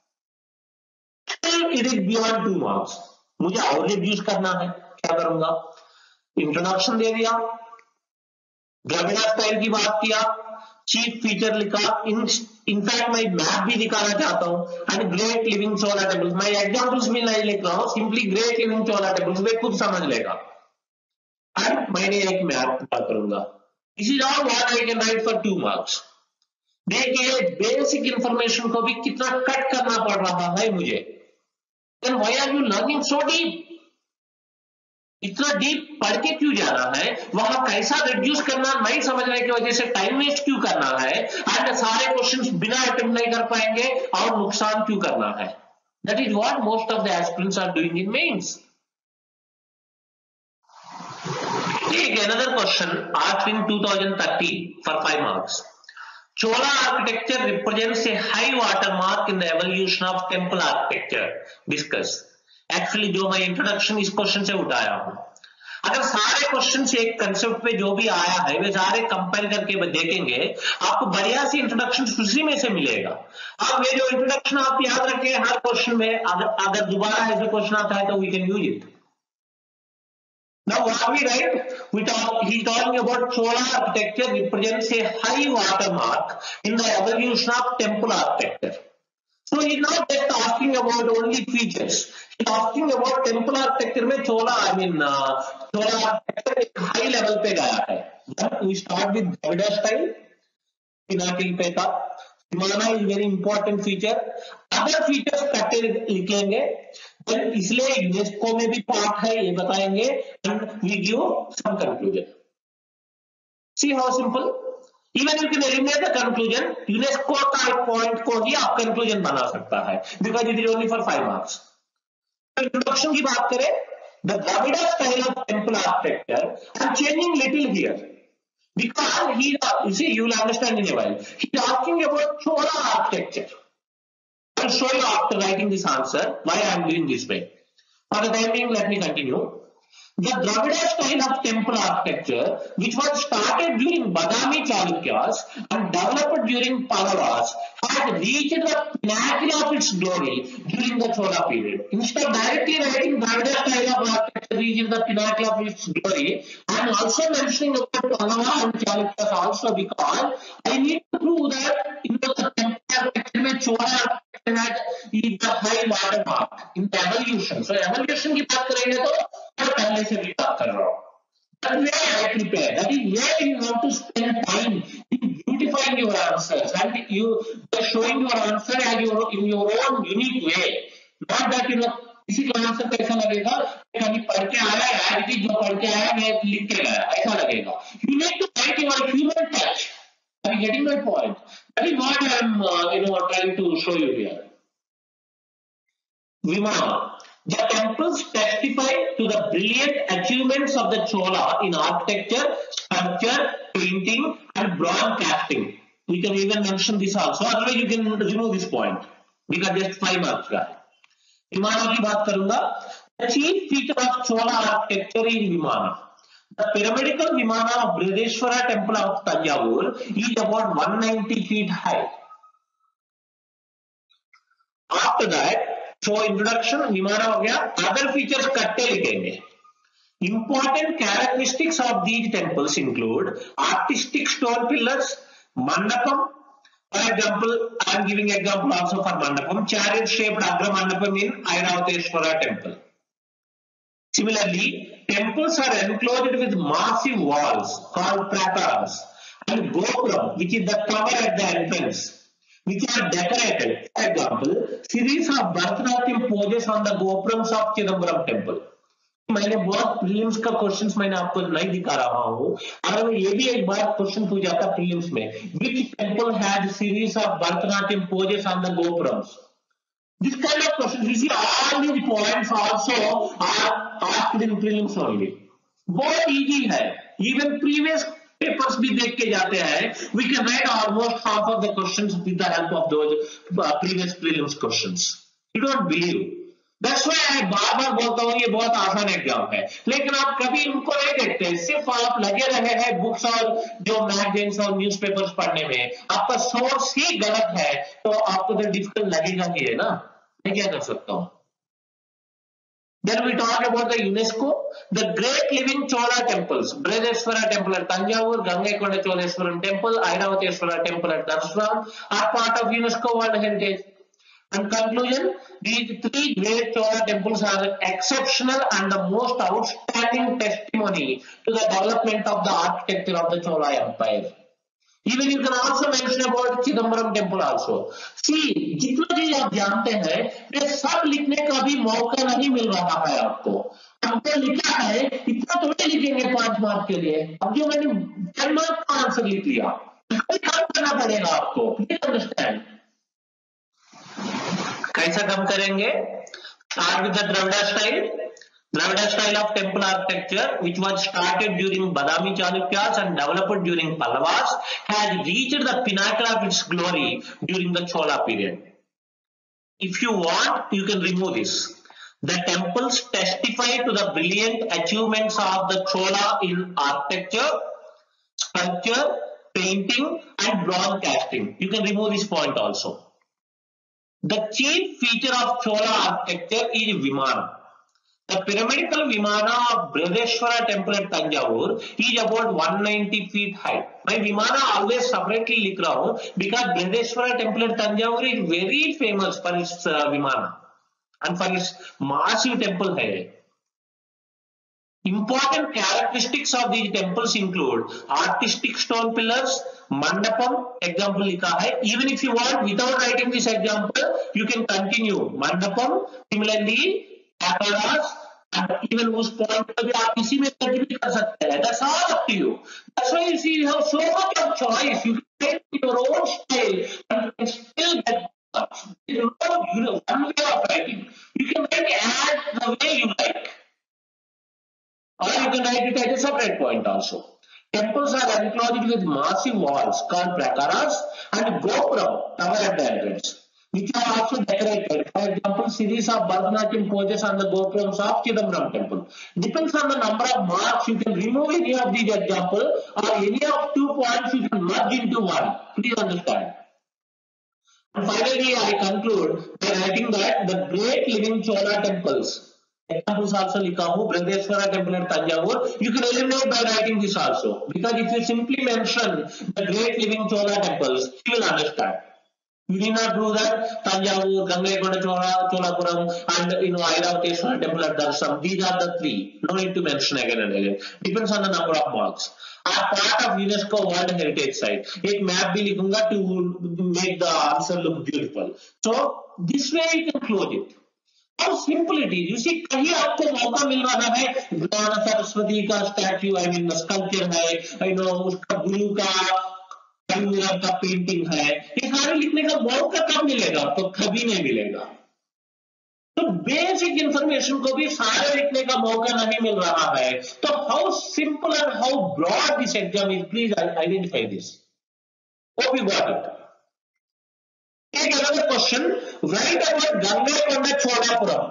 still it is beyond 2 marks. मुझे और reduce करना है, क्या करूंगा? इंट्रोडक्शन दे दिया, द्रविड़ा स्टाइल की बात किया, चीफ फीचर लिखा, इनफैक्ट मैं मैप भी दिखाना चाहता हूं, and great living Chola tables, मैं एग्जांपल्स भी नहीं लिख रहा हूं, simply great living Chola tables वे खुद समझ लेगा, एंड मैंने एक मैप करूंगा। This is all what I can write for 2 marks. देखिए बेसिक इंफॉर्मेशन को भी कितना कट करना पड़ रहा है मुझे, then why are you learning so deep? इतना डीप पढ़ के क्यों जाना है, वहां कैसा रिड्यूस करना नहीं समझने की वजह से टाइम वेस्ट क्यों करना है, एंड सारे क्वेश्चंस बिना अटेम्प्ट नहीं कर पाएंगे और नुकसान क्यों करना है? That is what most of the aspirants are doing in mains. ठीक है, another question asked in 2030 for 5 marks. Chola architecture represents a high watermark in the evolution of temple architecture. Discuss. Actually जो मैं introduction इस question से उठाया हूं, अगर सारे क्वेश्चन से एक कंसेप्ट पे जो भी आया है वे सारे कंपेयर करके देखेंगे, आपको बढ़िया सी इंट्रोडक्शन उसी में से मिलेगा। अब ये जो इंट्रोडक्शन आप याद रखें हर क्वेश्चन में, अगर दोबारा ऐसे क्वेश्चन आता है तो we can use it. Now what we write, he is talking about Chola architecture represents a high watermark in the evolution of temple architecture. So he is not just asking about only features, he is asking about temple architecture में Chola architecture एक high level पे गया है। We start with Dravida style, पिनाकिल पे था, Vimana is very important feature, other features कटे लिखेंगे, then इसलिए यूनेस्को में भी पार्ट है ये बताएंगे, and we give some conclusion. See how simple? Even you can eliminate the conclusion, UNESCO का एक पॉइंट को ही आप कंक्लूजन बना सकता है, because it is only for 5 marks. Introduction की बात करें, the Dravida style of temple architecture, I am changing little here because you see you will understand in a while. He is asking about Chola architecture. I will show you after writing this answer why I am doing this way. For the time being, let me continue. The Dravida style of temple architecture, which was started during Badami Chalukyas and developed during Pallavas, had reached the pinnacle of its glory during the Chola period. Instead of directly writing Dravida style of architecture reached the pinnacle of its glory, I am also mentioning about Pallava and Chalukyas also because I need to prove that in the temple architecture में Chola architecture had the high watermark in the evolution. So evolution की बात करेंगे तो पहले से भी बात कर रहा हूं। That is where I prepare. That is where you have to spend time in beautifying your answers and you showing your answer as in your own unique way. Not that किसी का आंसर कैसा लगेगा, कभी पढ़ के आया यार कि जो पढ़ के आया मैं लिख के गया ऐसा लगेगा। You need to write your human touch. Are you getting my point? That is what I am trying to show you here. Vimana. The temples testify to the brilliant achievements of the Chola in architecture, sculpture, painting, and bronze casting. We can even mention this also. Otherwise, you can remove this point because just 5 marks का है। Vimana की बात करूँगा। The chief feature of Chola architecture is Vimana. The pyramidical Vimana of Brideshwara temple of Tanjavur is about 190 feet high. After that, so introduction विमाना हो गया, other features कट्टे लिखेंगे। Important characteristics of these temples include artistic stone pillars, mandapam, For example, I am giving example also for Mandapam, chariot shaped Agra Mandapam in Airavateshwara temple. Similarly, temples are enclosed with massive walls called prakaras and gopuram, which is the tower at the entrance, which are decorated. For example, series of Bharatanatyam poses on the gopurams of Chidambaram temple. मैंने बहुत prelims का questions मैंने आपको नहीं दिखा रहा हूं, अगर ये भी एक बार क्वेश्चन पूछ जाता प्रीलिम्स में, which temple had series of Bharatanatyam poses on the gopurams? This kind of questions, you see, all these points also are asked in prelims only. बहुत easy है, even previous papers भी देख के जाते हैं. We can write almost half of the questions with the help of those previous prelims questions. You don't believe. That's why I बार बार बोलता हूँ ये बहुत आसान एग्जाम है, लेकिन आप कभी इनको नहीं देखते, सिर्फ आप लगे रहे हैं बुक्स और जो मैगजीन्स और न्यूज़पेपर्स पढ़ने में, आपका सोर्स ही गलत है, तो आपको तो डिफिकल्ट लगेगा ही है ना. मैं क्या कर सकता हूँ. Then we talk about the UNESCO, the great living Chola temples, Brideshwara temple at Tanjavur, Gangaikonda Choleswaram temple, Airavateshwara temple at Darshram are part of UNESCO World Heritage. And conclusion, these three great Chola temples are exceptional and the most outstanding testimony to the development of the architecture of the Chola Empire. Even you can also mention about Chidambaram temple also. See जितना चीज आप जानते हैं ये सब लिखने का भी मौका नहीं मिल रहा है आपको. आपको लिखा है इतना थोड़े लिखेंगे 5 मार्क के लिए. अब जो मैंने 10 मार्क का आंसर लिख लिया, इसको कम करना पड़ेगा आपको. Please understand. कैसा कम करेंगे? Start with the Dravida style. Dravida style of temple architecture, which was started during Badami Chalukyas and developed during Pallavas, has reached the pinnacle of its glory during the Chola period. If you want, you can remove this. The temples testify to the brilliant achievements of the Chola in architecture, sculpture, painting, and bronze casting. You can remove this point also. The chief feature of Chola architecture is Vimana. The pyramidal Vimana of Brideshwara temple at Tanjavur is about 190 feet high. मैं Vimana always separately लिख रहा हूँ because Brideshwara temple at Tanjavur is very famous for its Vimana and for its massive temple है. Important characteristics of these temples include artistic stone pillars, mandapam, example लिखा है. Even if you want, without writing this example, you can continue. Mandapam, similarly, akaras, and even उस point पर भी आप किसी में भी कर सकते हैं. That's all up to you. That's why you see you have so much of choice. You can make your own style and you can still get much. There is no one way of writing. You can write as the way you like. Or you can write it as a separate point also. Temples are enclosed with massive walls called prakaras and gopuram, tower at the entrance, which are also decorated. For example, series of Bharatanatyam poses on the gopurams of Chidambaram temple. Depends on the number of marks, you can remove any of these examples or any of 2 points you can merge into one. Please understand. And finally, I conclude by writing that the great living Chola temples, examples also लिखा हूँ, Brideshwara temple at Tanjavur, you can eliminate by writing this also, because if you simply mention the great living Chola temples, you will understand. You need not do that. Tanjavur, Gangaikonda Cholapuram, and Airavateshwara temple at Darsham. These are the 3. No need to mention again and again. Depends on the number of marks. Are part of UNESCO World Heritage Site. एक map भी लिखूंगा to make the answer look beautiful. So this way you can close it. How simple it is. You see, कहीं आपको मौका मिल रहा है, ज्ञान सरस्वती का स्टैच्यू, I mean स्कल्पचर है, उसका गुरु का पेंटिंग है, ये सारे लिखने का मौका कब मिलेगा? तो कभी नहीं मिलेगा. तो बेसिक इंफॉर्मेशन को भी सारे लिखने का मौका नहीं मिल रहा है. तो how simple and how broad this exam is, please identify this. Hope you got it. Take another question. Write about Gangaikonda Cholapuram.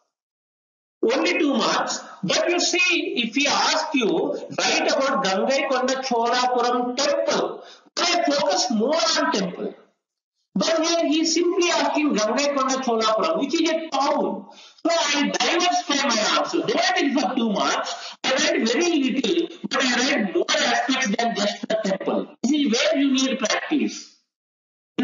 Only 2 marks. But you see, if he asks you, write about Gangaikonda Cholapuram temple, I focus more on temple. But here he is simply asking Gangaikonda Cholapuram, which is a town. So I diversify my answer. There is for 2 marks. I write very little, but I write more aspects than just the temple. This is where you need practice.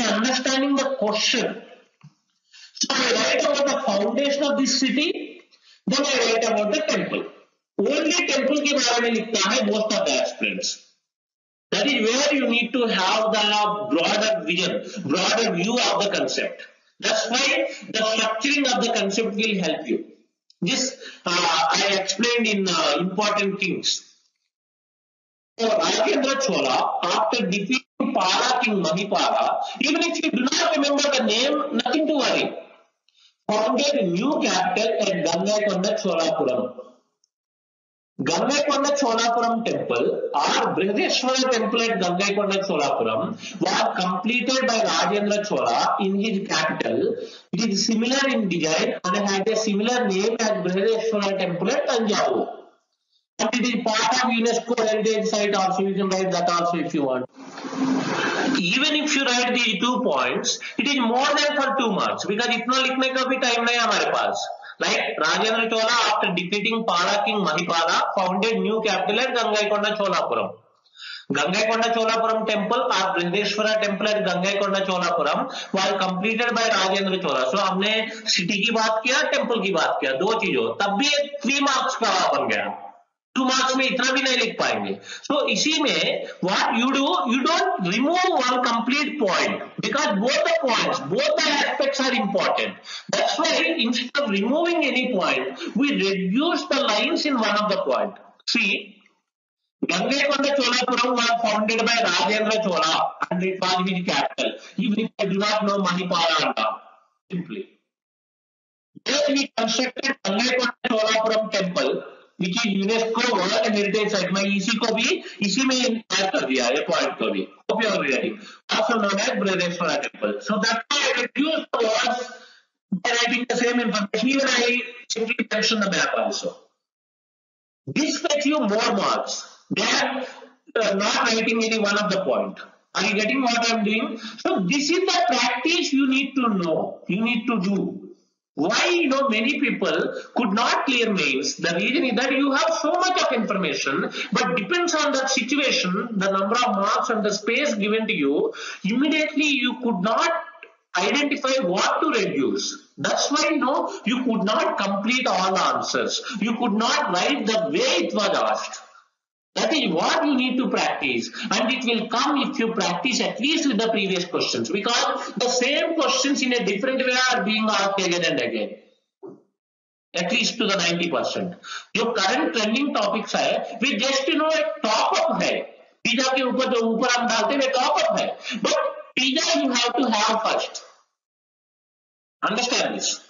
this city, then I write about the temple. Only temple के बारे में लिखता है most of the aspirants. That is where you need to have the broader vision, broader view of the concept. That's why the structuring of the concept will help you. This I explained in important things. So Rajendra Chola, after defeating Pala King Mahipala, even if you do not remember the name, nothing to worry. Founded a new capital at Gangaikonda Cholapuram. Gangaikonda Cholapuram temple or Brihadeshwara temple at Gangaikonda Cholapuram was completed by Rajendra Chola in his capital. It is similar in design and had a similar name as Brihadeshwara temple at Tanjavur. And it is part of UNESCO heritage site also. You can write that also if you want. Even if you write the 2 points, it is more than for 2 marks because इतना लिखने का भी time नहीं है हमारे पास. Like Rajendra Chola, after defeating Pala King Mahipala, founded new capital at Gangaikonda Cholapuram. Gangaikonda Cholapuram temple or Brihadeshwara temple at Gangaikonda Cholapuram was completed by Rajendra Chola. So हमने city की बात किया, temple की बात किया, दो चीजों. तब भी 3 marks का बन गया. 2 marks में इतना भी नहीं लिख पाएंगे. So इसी में what you do, you don't remove one complete point because both the points, both the aspects are important. That's why instead of removing any point, we reduce the lines in one of the point. See, Gangaikonda Cholapuram was founded by Rajendra Chola and it was his capital. Even if I do not know Mahipala and all, simply. Then we constructed Gangaikonda Cholapuram temple, which is UNESCO World Heritage Site. मैं इसी को भी इसी में add कर दिया ये point को भी. Hope you are ready. Also known as Brihadeshwara temple. So that's why I reduce the words by writing the same information. Even I simply mention the map also. This gets you more marks than not writing any one of the point. Are you getting what I am doing? So this is the practice you need to know. You need to do. Why many people could not clear mains? The reason is that you have so much of information, but depends on that situation, the number of marks and the space given to you, immediately you could not identify what to reduce. That's why you could not complete all the answers. You could not write the way it was asked. That is what you need to practice, and it will come if you practice at least with the previous questions, because the same questions in a different way are being asked again and again, at least to the 90%. जो current trending topics है, we just एक top up है, pizza के ऊपर जो ऊपर हम डालते हैं top up है, but pizza you have to have first. Understand this.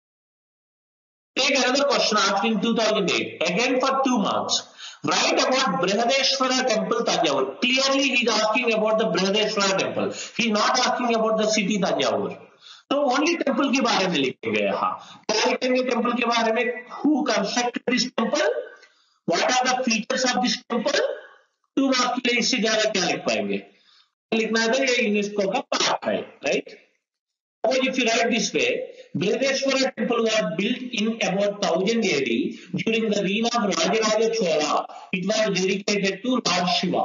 Take another question asked in 2008, again for 2 marks. Write about Brihadeshwara temple Tanjavur. Clearly he is asking about the Brihadeshwara temple. He is not asking about the city Tanjavur. So only temple के बारे में लिखेंगे यहाँ. क्या लिखेंगे temple के बारे में? Who constructed this temple? What are the features of this temple? 2 marks के लिए इससे ज्यादा क्या लिख पाएंगे? लिखना है ये यूनेस्को का पार्ट है, right? Or if you write this way, Brihadeshwara temple was built in about 1000 AD during the reign of Rajaraja Chola. It was dedicated to Lord Shiva.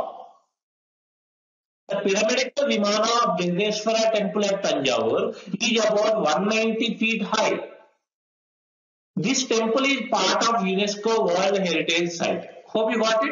The pyramidical Vimana of Brihadeshwara temple at Tanjavur is about 190 feet high. This temple is part of UNESCO World Heritage Site. Hope you got it.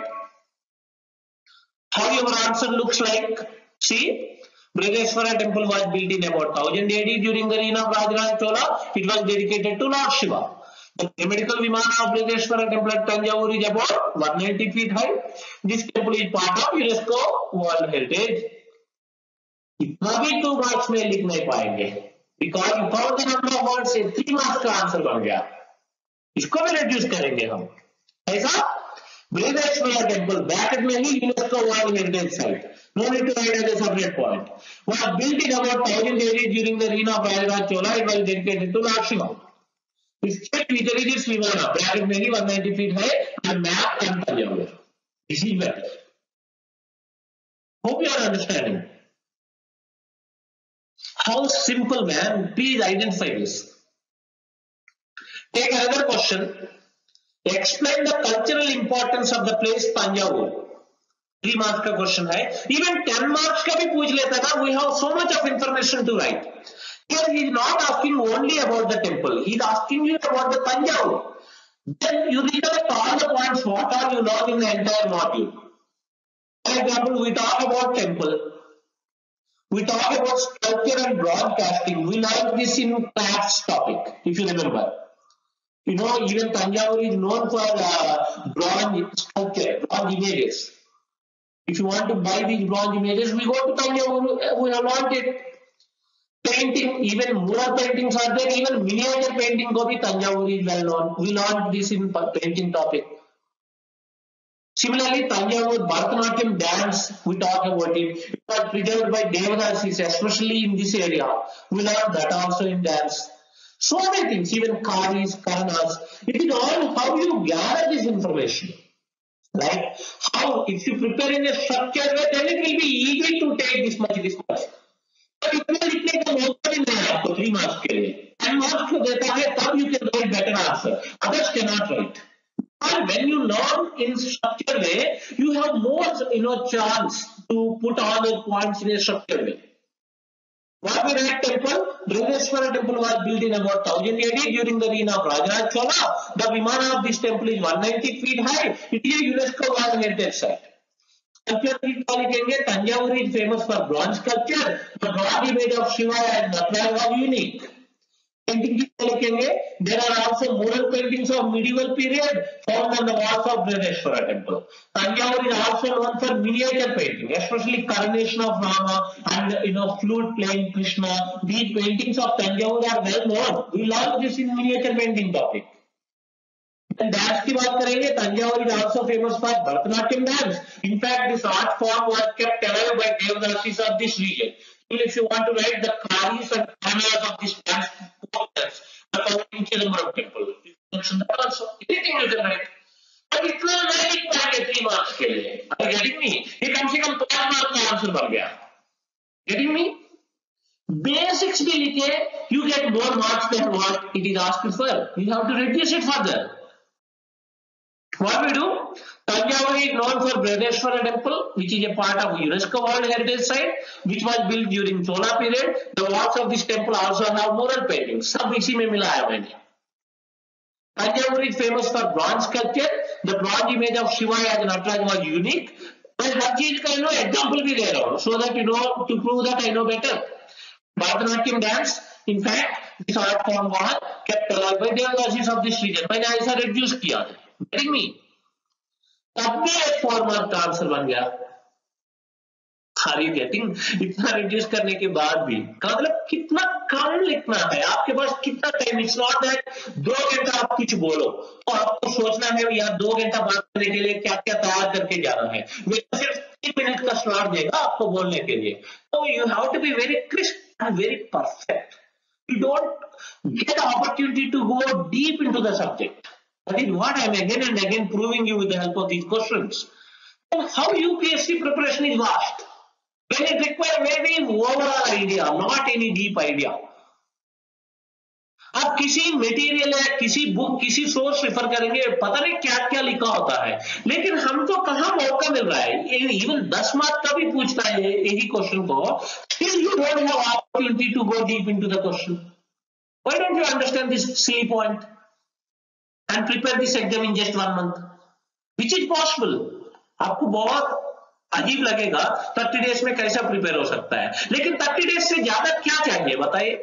How your answer looks like? See? Brihadeshwara temple was built in about 1000 AD during the reign of Rajaraja Chola. It was dedicated to Lord Shiva. The pyramidical Vimana of Brihadeshwara temple at Tanjavur is about 190 feet high. This temple is part of UNESCO World Heritage. इतना भी 2 marks में लिख नहीं पाएंगे because without the number of words 3 marks का answer बन गया. इसको भी reduce करेंगे हम. ऐसा Brihadeshwara temple ब्रैकेट में ही UNESCO World Heritage Site. No need to write as a separate point. Was built in about 1000 AD during the reign of Rajaraja Chola. It was dedicated to Lord Shiva. Its feature is this Vimana, bracket में ही 190 feet high and map and Tanjavur. This is better. Hope you are understanding. How simple, man. Please identify this. Take another question. Explain the cultural importance of the place Tanjavur. 3 marks का question है. Even 10 marks का भी पूछ लेता था. We have so much of information to write. Here he is not asking only about the temple. He is asking you about the Tanjavur. Then you recollect all the points. What are you learned in the entire module? For example, we talk about temple. We talk about sculpture and broadcasting. We learned this in crafts topic, if you remember. You know, even Tanjavur is known for bronze sculpture, bronze images. If you want to buy these bronze images, we go to Tanjavur. We have learned it. Painting, even mural paintings are there. Even miniature painting को भी Tanjavur is well known. We learned this in painting topic. Similarly, Tanjavur Bharatanatyam dance, we talk about it. It was preserved by Devadasis, especially in this area. We learned that also in dance. So many things, even Karis, Karanas. It is all how you gather this information. Like how, if you prepare in a structured way, then it will be easy to take this much, this much. But इतना लिखने का मौका भी नहीं है आपको 3 marks के लिए. 10 marks को देता है तब you can write better answer. Others cannot write. And when you learn in structured way, you have more chance to put all the points in a structured way. What we write temple? Brihadeshwara temple was built in about 1000 AD during the reign of Rajaraj Chola. The Vimana of this temple is 190 feet high. It is a UNESCO World Heritage Site. Sculpture लिखेंगे Tanjavur is famous for bronze sculpture. The bronze image of Shiva and Nataraj was unique. Painting लिखेंगे there are also mural paintings of medieval period found on the walls of Brihadeshwara temple. Tanjavur is also known for miniature painting, especially coronation of Rama and flute playing Krishna. These paintings of Tanjavur are well known. We learned this in miniature painting topic. And dance की बात करेंगे, Tanjavur is also famous for Bharatanatyam dance. In fact, this art form was kept alive by Devadasis of this region. If you want to write the Karis and Karanas of this dance, the following Chidambaram temple, also anything you can write. But इतना नहीं लिख पाएंगे 3 marks के लिए. Are you getting me? ये कम से कम 5 marks का answer बन गया. Getting me? Basics भी लिखे, you get more marks than what it is asked for. You have to reduce it further. What we do? Tanjavur is known for Brihadeshwara temple, which is a part of UNESCO World Heritage Site, which was built during Chola period. The walls of this temple also have mural paintings. सब इसी में मिलाया मैंने. Tanjavur is famous for bronze sculpture. The bronze image of Shiva and Nataraj was unique. मैं हर चीज का example भी दे रहा हूँ, so that to prove that I know better. Bharatanatyam dance, in fact, this art form was kept alive by Devadasis of this region. मैंने ऐसा reduce किया है. Getting me? तब भी एक 4 mark का आंसर बन गया. Are you getting? इतना रिड्यूस करने के बाद भी मतलब कितना कम लिखना है, आपके पास कितना टाइम. इट्स नॉट दैट 2 घंटा आप कुछ बोलो तो आपको सोचना है यार 2 घंटा बात करने के लिए क्या क्या तैयार करके जाना है. वे सिर्फ 3 मिनट का स्लॉट देगा आपको बोलने के लिए. तो you have to be very crisp and very perfect. You don't get the opportunity to go deep into the subject. That is what I am again and again proving you with the help of these questions. And how UPSC preparation is vast. When it requires very overall idea, not any deep idea. आप किसी material या किसी book किसी source refer करेंगे, पता नहीं क्या क्या लिखा होता है, लेकिन हमको कहाँ मौका मिल रहा है. इवन 10 मार्क का भी पूछता है यही क्वेश्चन को, still you don't have opportunity to go deep into the question. Why don't you understand this silly point and prepare this exam in just 1 month, which is possible. आपको बहुत अजीब लगेगा 30 days में कैसा प्रिपेयर हो सकता है, लेकिन 30 days से ज्यादा क्या चाहिए बताइए.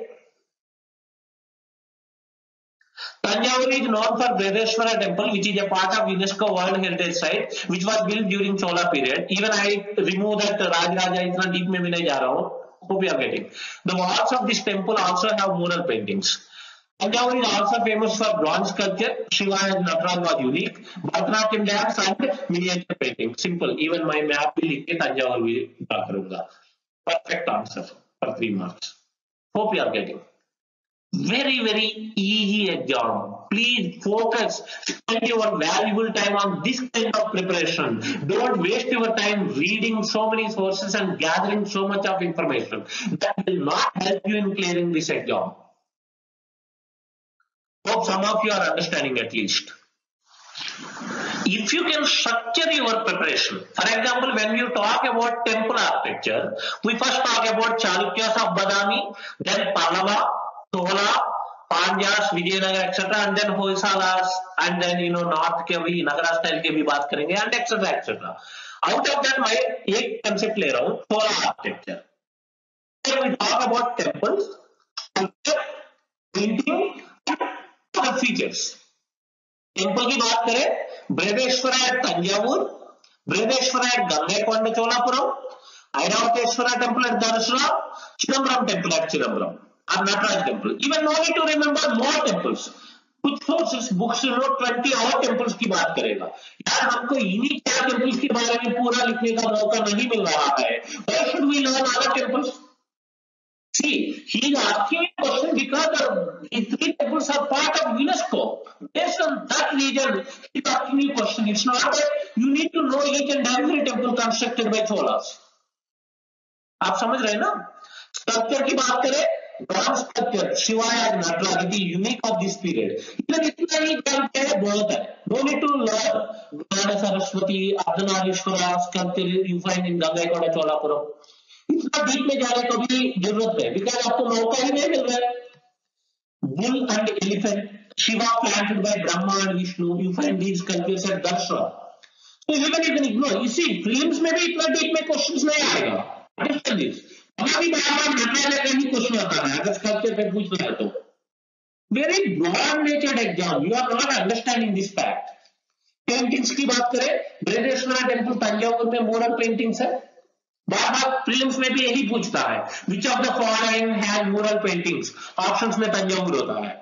Tanjavur is known for Brihadeshwara temple, which is a part of UNESCO World Heritage Site, which was built during Chola period. Even I remove that Rajaraja, इतना deep में भी नहीं जा रहा हूँ. Hope you are getting. The walls of this temple also have mural paintings. Tanjavur is also famous for bronze sculpture. Shiva and Nataraj was unique. Bharatanatyam dance and miniature painting. Simple. Even my map भी लिख के Tanjavur भी draw करूँगा. Perfect answer for 3 marks. Hope you are getting. Very, very easy exam. Please focus. Spend your valuable time on this kind of preparation. Don't waste your time reading so many sources and gathering so much of information. That will not help you in clearing this exam. Hope some of you are understanding at least. if you can structure your preparation, for example, when you talk about temple architecture, we first talk about Chalukyas of Badami, then Pallava, Chola, Pandyas, Vijayanagar, etc., and then Hoysalas, and then North के भी Nagara style के भी बात करेंगे, and etc. etc. Out of that, मैं एक concept ले रहा हूँ Chola architecture. When we talk about temples, painting, and other features. Temple की बात करें, Brihadeshwara at Thanjavur, Brihadeshwara at Gangaikonda Cholapuram, Airavateshwara temple at Darshana, Chidambaram temple at Chidambaram, और Nataraja temple. Even no need to remember more temples. कुछ सोर्सेस बुक्स 20 और टेम्पल्स की बात करेगा. यार हमको इन्हीं 4 टेम्पल्स के बारे में पूरा लिखने का मौका नहीं मिल रहा है. Why should we learn other temples? See, he is asking a question because the 3 temples are part of UNESCO. Based on that reason, he is asking you a question. It's not that you need to know each and every temple constructed by Cholas. आप समझ रहे हैं ना? Structure की बात करें, bronze structure, Shiva and Nataraja, it is unique of this period. Even इतना ही जानते हैं बहुत है. No need to learn Gyan Saraswati, Ardhanarishvara sculpture you find in Gangaikonda Cholapuram. इतना डीप में जाने को भी जरूरत है, बिकॉज आपको मौका ही नहीं मिल रहा है. Bull and elephant, Shiva planted by Brahma and Vishnu, you find these sculptures at Darshana. तो even you can ignore. You see prelims में भी इतना डीप में क्वेश्चंस नहीं आएगा. Understand this. अभी बार-बार नटराज का ही क्वेश्चन आता है अगर स्कल्पचर पे पूछ रहा है तो. Very broad natured exam. You are not understanding this fact. Paintings की बात करें, बृहदेश्वरा टेम्पल तंजावुर में मोरल पेंटिंग्स है. बार-बार प्रीलिम्स में भी यही पूछता है, which of the following has mural paintings. Options में तंजावुर होता है.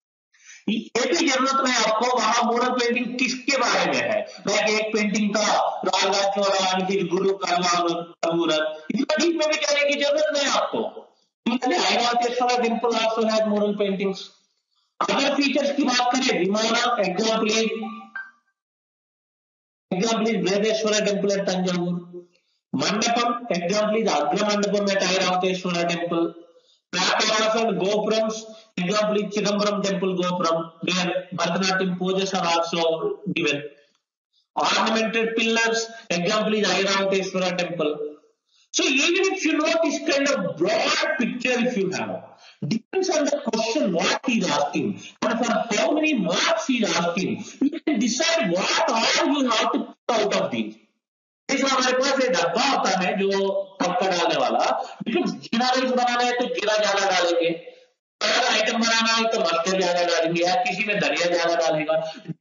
ये भी जरूरत है आपको वहां मुरल पेंटिंग किसके बारे में है. लाइक एक पेंटिंग था राजा चोला की गुरु कलवार. इतना डीप में भी जाने की जरूरत नहीं आपको. Airavateshwara temple also has mural paintings. Other features की बात करें, vimana example is Brihadeshwara temple at Thanjavur. Mandapam, example is Agra Mandapam at Airavoteshwara temple. Prakaras and Gopurams, example is Chidambaram temple Gopuram, where Bharatanatyam poses are also given. Ornamented pillars, example is Airavoteshwara temple. So even if you know this kind of broad picture, if you have, depends on the question what he is asking and for how many marks he is asking, you can decide what all you have to put out of these. इसमें हमारे पास एक डब्बा होता है जो पक्का डालने वाला. बिकॉज जीरा राइस बनाना है तो जीरा ज्यादा डालेंगे, अगर आइटम बनाना है तो मस्टर्ड ज्यादा डालेंगे, या किसी में धनिया ज्यादा डालेगा.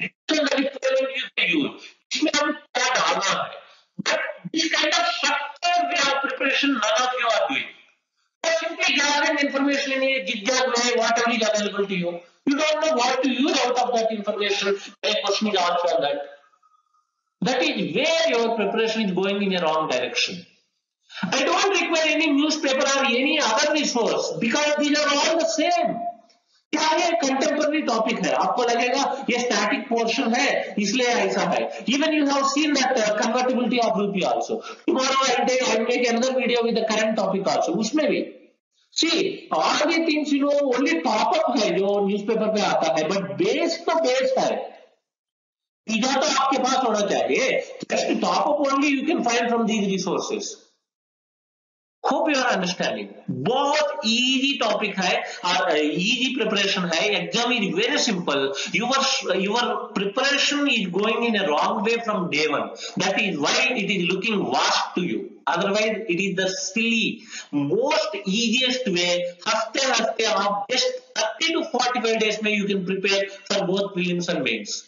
इसमें हम क्या डालना है. But this kind of structure way are preparation none of you are doing. simply gathering information in a zigzag way, whatever is available to you. You don't know what to use out of that information. A question is asked on that. That is where your preparation is going in a wrong direction. I don't require any newspaper or any other resource because these are all the same. क्या ये contemporary topic है. आपको लगेगा ये static portion है इसलिए ऐसा है. Even you have seen that convertibility of rupee also. Tomorrow I make another video with the current topic also. उसमें भी see all the things you know only top up है जो न्यूज़पेपर पे आता है, बट बेस तो base है. तीजा तो आपके पास होना चाहिए. Just top up only you can find from these resources. Hope you are understanding. बहुत इजी टॉपिक है और इजी प्रिपरेशन है. Exam is very simple. Your preparation is going in a wrong way from day one. That is why it is looking vast to you. Otherwise it is the silly most easiest way. हफ्ते हफ्ते आप just 30 to 45 days में you can prepare for both prelims and mains.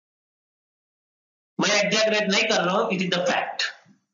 मैं exaggerate नहीं कर रहा हूं, it is the fact.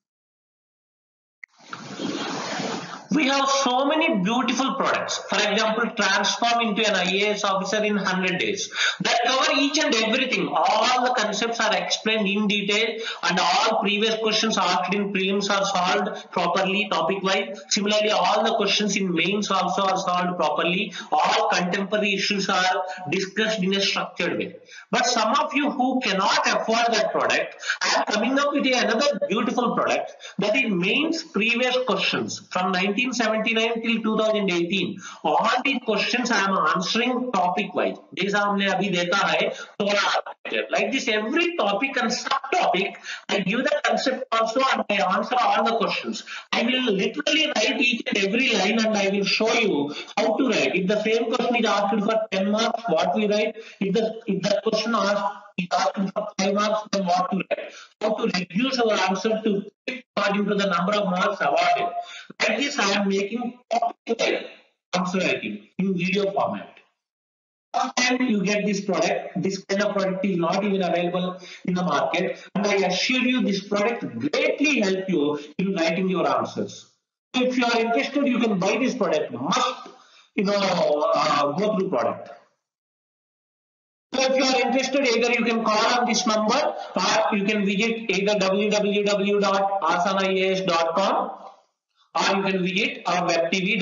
We have so many beautiful products. For example, transform into an IAS officer in 100 days. That cover each and everything. All the concepts are explained in detail and all previous questions asked in prelims are solved properly topic wise. Similarly, all the questions in mains also are solved properly. All contemporary issues are discussed in a structured way. But some of you who cannot afford that product, I am coming up with another beautiful product that is mains previous questions from 19 1979 till 2018 all these questions I am answering topic wise. जैसा हमने अभी देखा है थोड़ा like this every topic and subtopic I give the concept also and I answer all the questions. I will literally write each and every line and I will show you how to write. If the same question is asked for 10 marks, what we write? If the question is asking for 5 marks, then what to write? How to reduce our answer to fit according to the number of marks awarded. Like this, I am making topic answer writing in video format. First time you get this product, this kind of product is not even available in the market, and I assure you this product greatly help you in writing your answers. So if you are interested, you can buy this product. Must go through product. So if you are interested, either you can call on this number or you can visit either www.aasanias.com or you can visit our web TV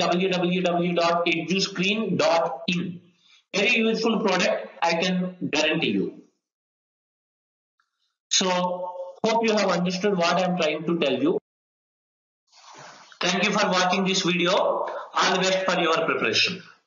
www.eduscreen.in. Very useful product, I can guarantee you. So hope you have understood what I am trying to tell you. Thank you for watching this video. All the best for your preparation.